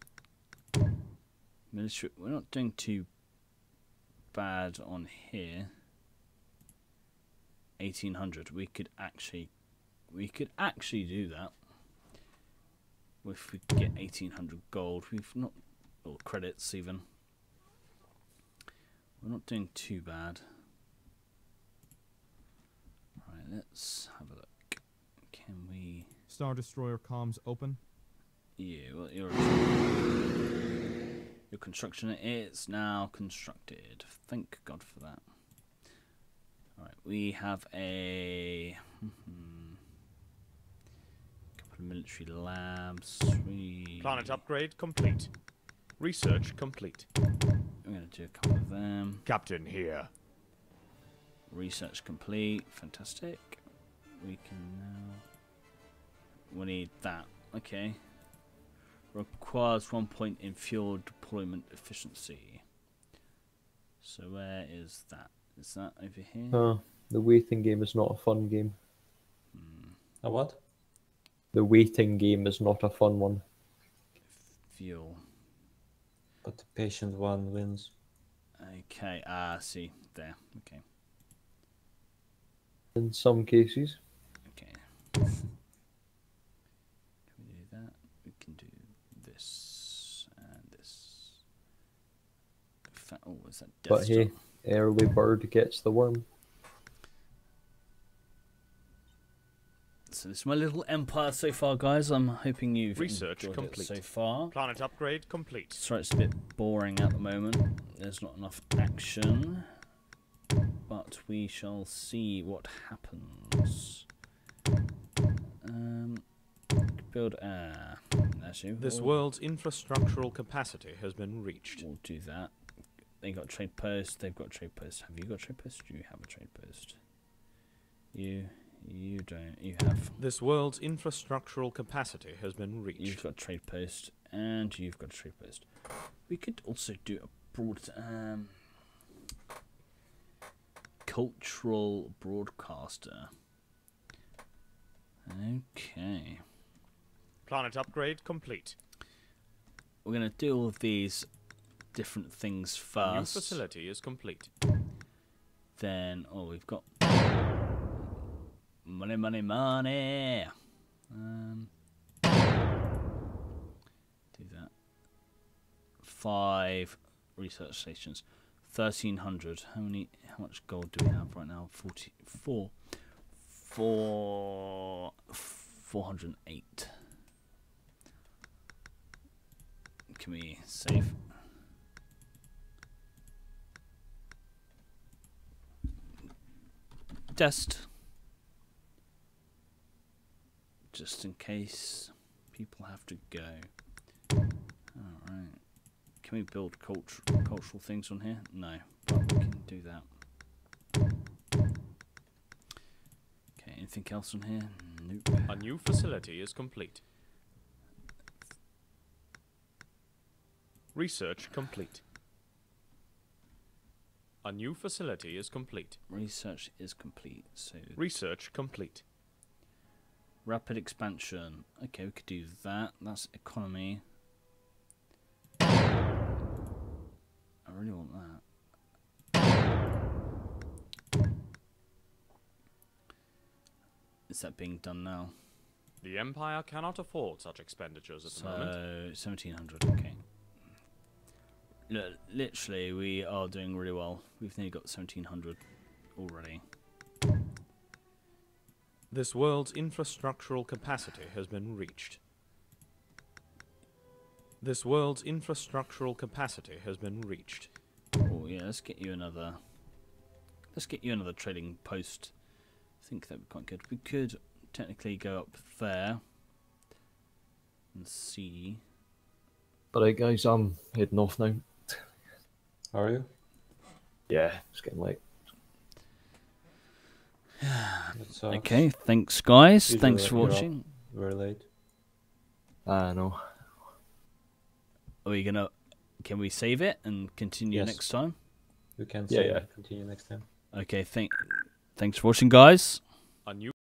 Speaker 3: military, we're not doing too bad on here. 1800. We could actually do that. If we get 1800 gold, we've not, or credits even. We're not doing too bad. Right, let's have a look. Can we?
Speaker 4: Star Destroyer comms open.
Speaker 3: Yeah, well, your construction is now constructed. Thank God for that. Alright, we have a couple of military labs.
Speaker 1: Planet upgrade complete. Research complete.
Speaker 3: I'm going to do a couple of them.
Speaker 7: Captain here.
Speaker 3: Research complete. Fantastic. We can now... We need that. Okay. Requires 1 point in fuel deployment efficiency. So where is that? Is that over here?
Speaker 2: The waiting game is not a fun game.
Speaker 5: A what?
Speaker 2: The waiting game is not a fun one.
Speaker 3: Fuel.
Speaker 5: But the patient one wins.
Speaker 3: Okay, see, there, okay.
Speaker 2: In some cases.
Speaker 3: Okay. Can we do that? We can do this and this. Oh, is that
Speaker 2: But
Speaker 3: desktop?
Speaker 2: hey, early bird gets the worm.
Speaker 3: So this is my little empire so far, guys. I'm hoping you've
Speaker 1: Research
Speaker 3: enjoyed
Speaker 1: complete.
Speaker 3: it so far.
Speaker 1: Planet upgrade complete.
Speaker 3: Sorry, it's a bit boring at the moment. There's not enough action, but we shall see what happens. Build actually,
Speaker 1: This world's infrastructural capacity has been reached.
Speaker 3: We'll do that. They got a trade post. They've got a trade post. Have you got a trade post? Do you have a trade post? You don't. You have.
Speaker 1: This world's infrastructural capacity has been reached.
Speaker 3: You've got a trade post, and you've got a trade post. We could also do a broad, cultural broadcaster. Okay.
Speaker 1: Planet upgrade complete.
Speaker 3: We're gonna do all of these different things
Speaker 1: A new
Speaker 3: first.
Speaker 1: facility is complete.
Speaker 3: Then, we've got money, money, money. Do that. 5 research stations. 1300. How much gold do we have right now? 44. 408. Can we save? Test. Just in case People have to go. Alright. Can we build cultural things on here? No, but we can do that. Okay, anything else on here? Nope.
Speaker 1: A new facility is complete. Research complete. A new facility is complete.
Speaker 3: Research is complete. So
Speaker 1: Research complete.
Speaker 3: rapid expansion. Okay, we could do that. That's economy. I really want that. Is that being done now?
Speaker 1: The Empire cannot afford such expenditures at the
Speaker 3: So
Speaker 1: moment.
Speaker 3: 1700. Okay. Look, literally, we are doing really well. We've nearly got 1700 already.
Speaker 1: This world's infrastructural capacity has been reached. This world's infrastructural capacity has been reached.
Speaker 3: Oh yeah, let's get you another. Let's get you another trading post. I think that'd be quite good. We could technically go up there and see.
Speaker 2: Alright, guys, I'm heading off now.
Speaker 5: Are you?
Speaker 2: Yeah, it's getting late.
Speaker 5: That sucks.
Speaker 3: Okay, thanks guys.
Speaker 5: Usually
Speaker 3: Thanks for
Speaker 5: you're up
Speaker 3: watching.
Speaker 5: Very late.
Speaker 2: I know.
Speaker 3: Are we gonna? Can we save it and continue
Speaker 5: Yes.
Speaker 3: next time?
Speaker 5: We can
Speaker 2: Yeah,
Speaker 5: say
Speaker 2: yeah.
Speaker 5: continue next time.
Speaker 3: Okay, thanks for watching, guys.
Speaker 1: A new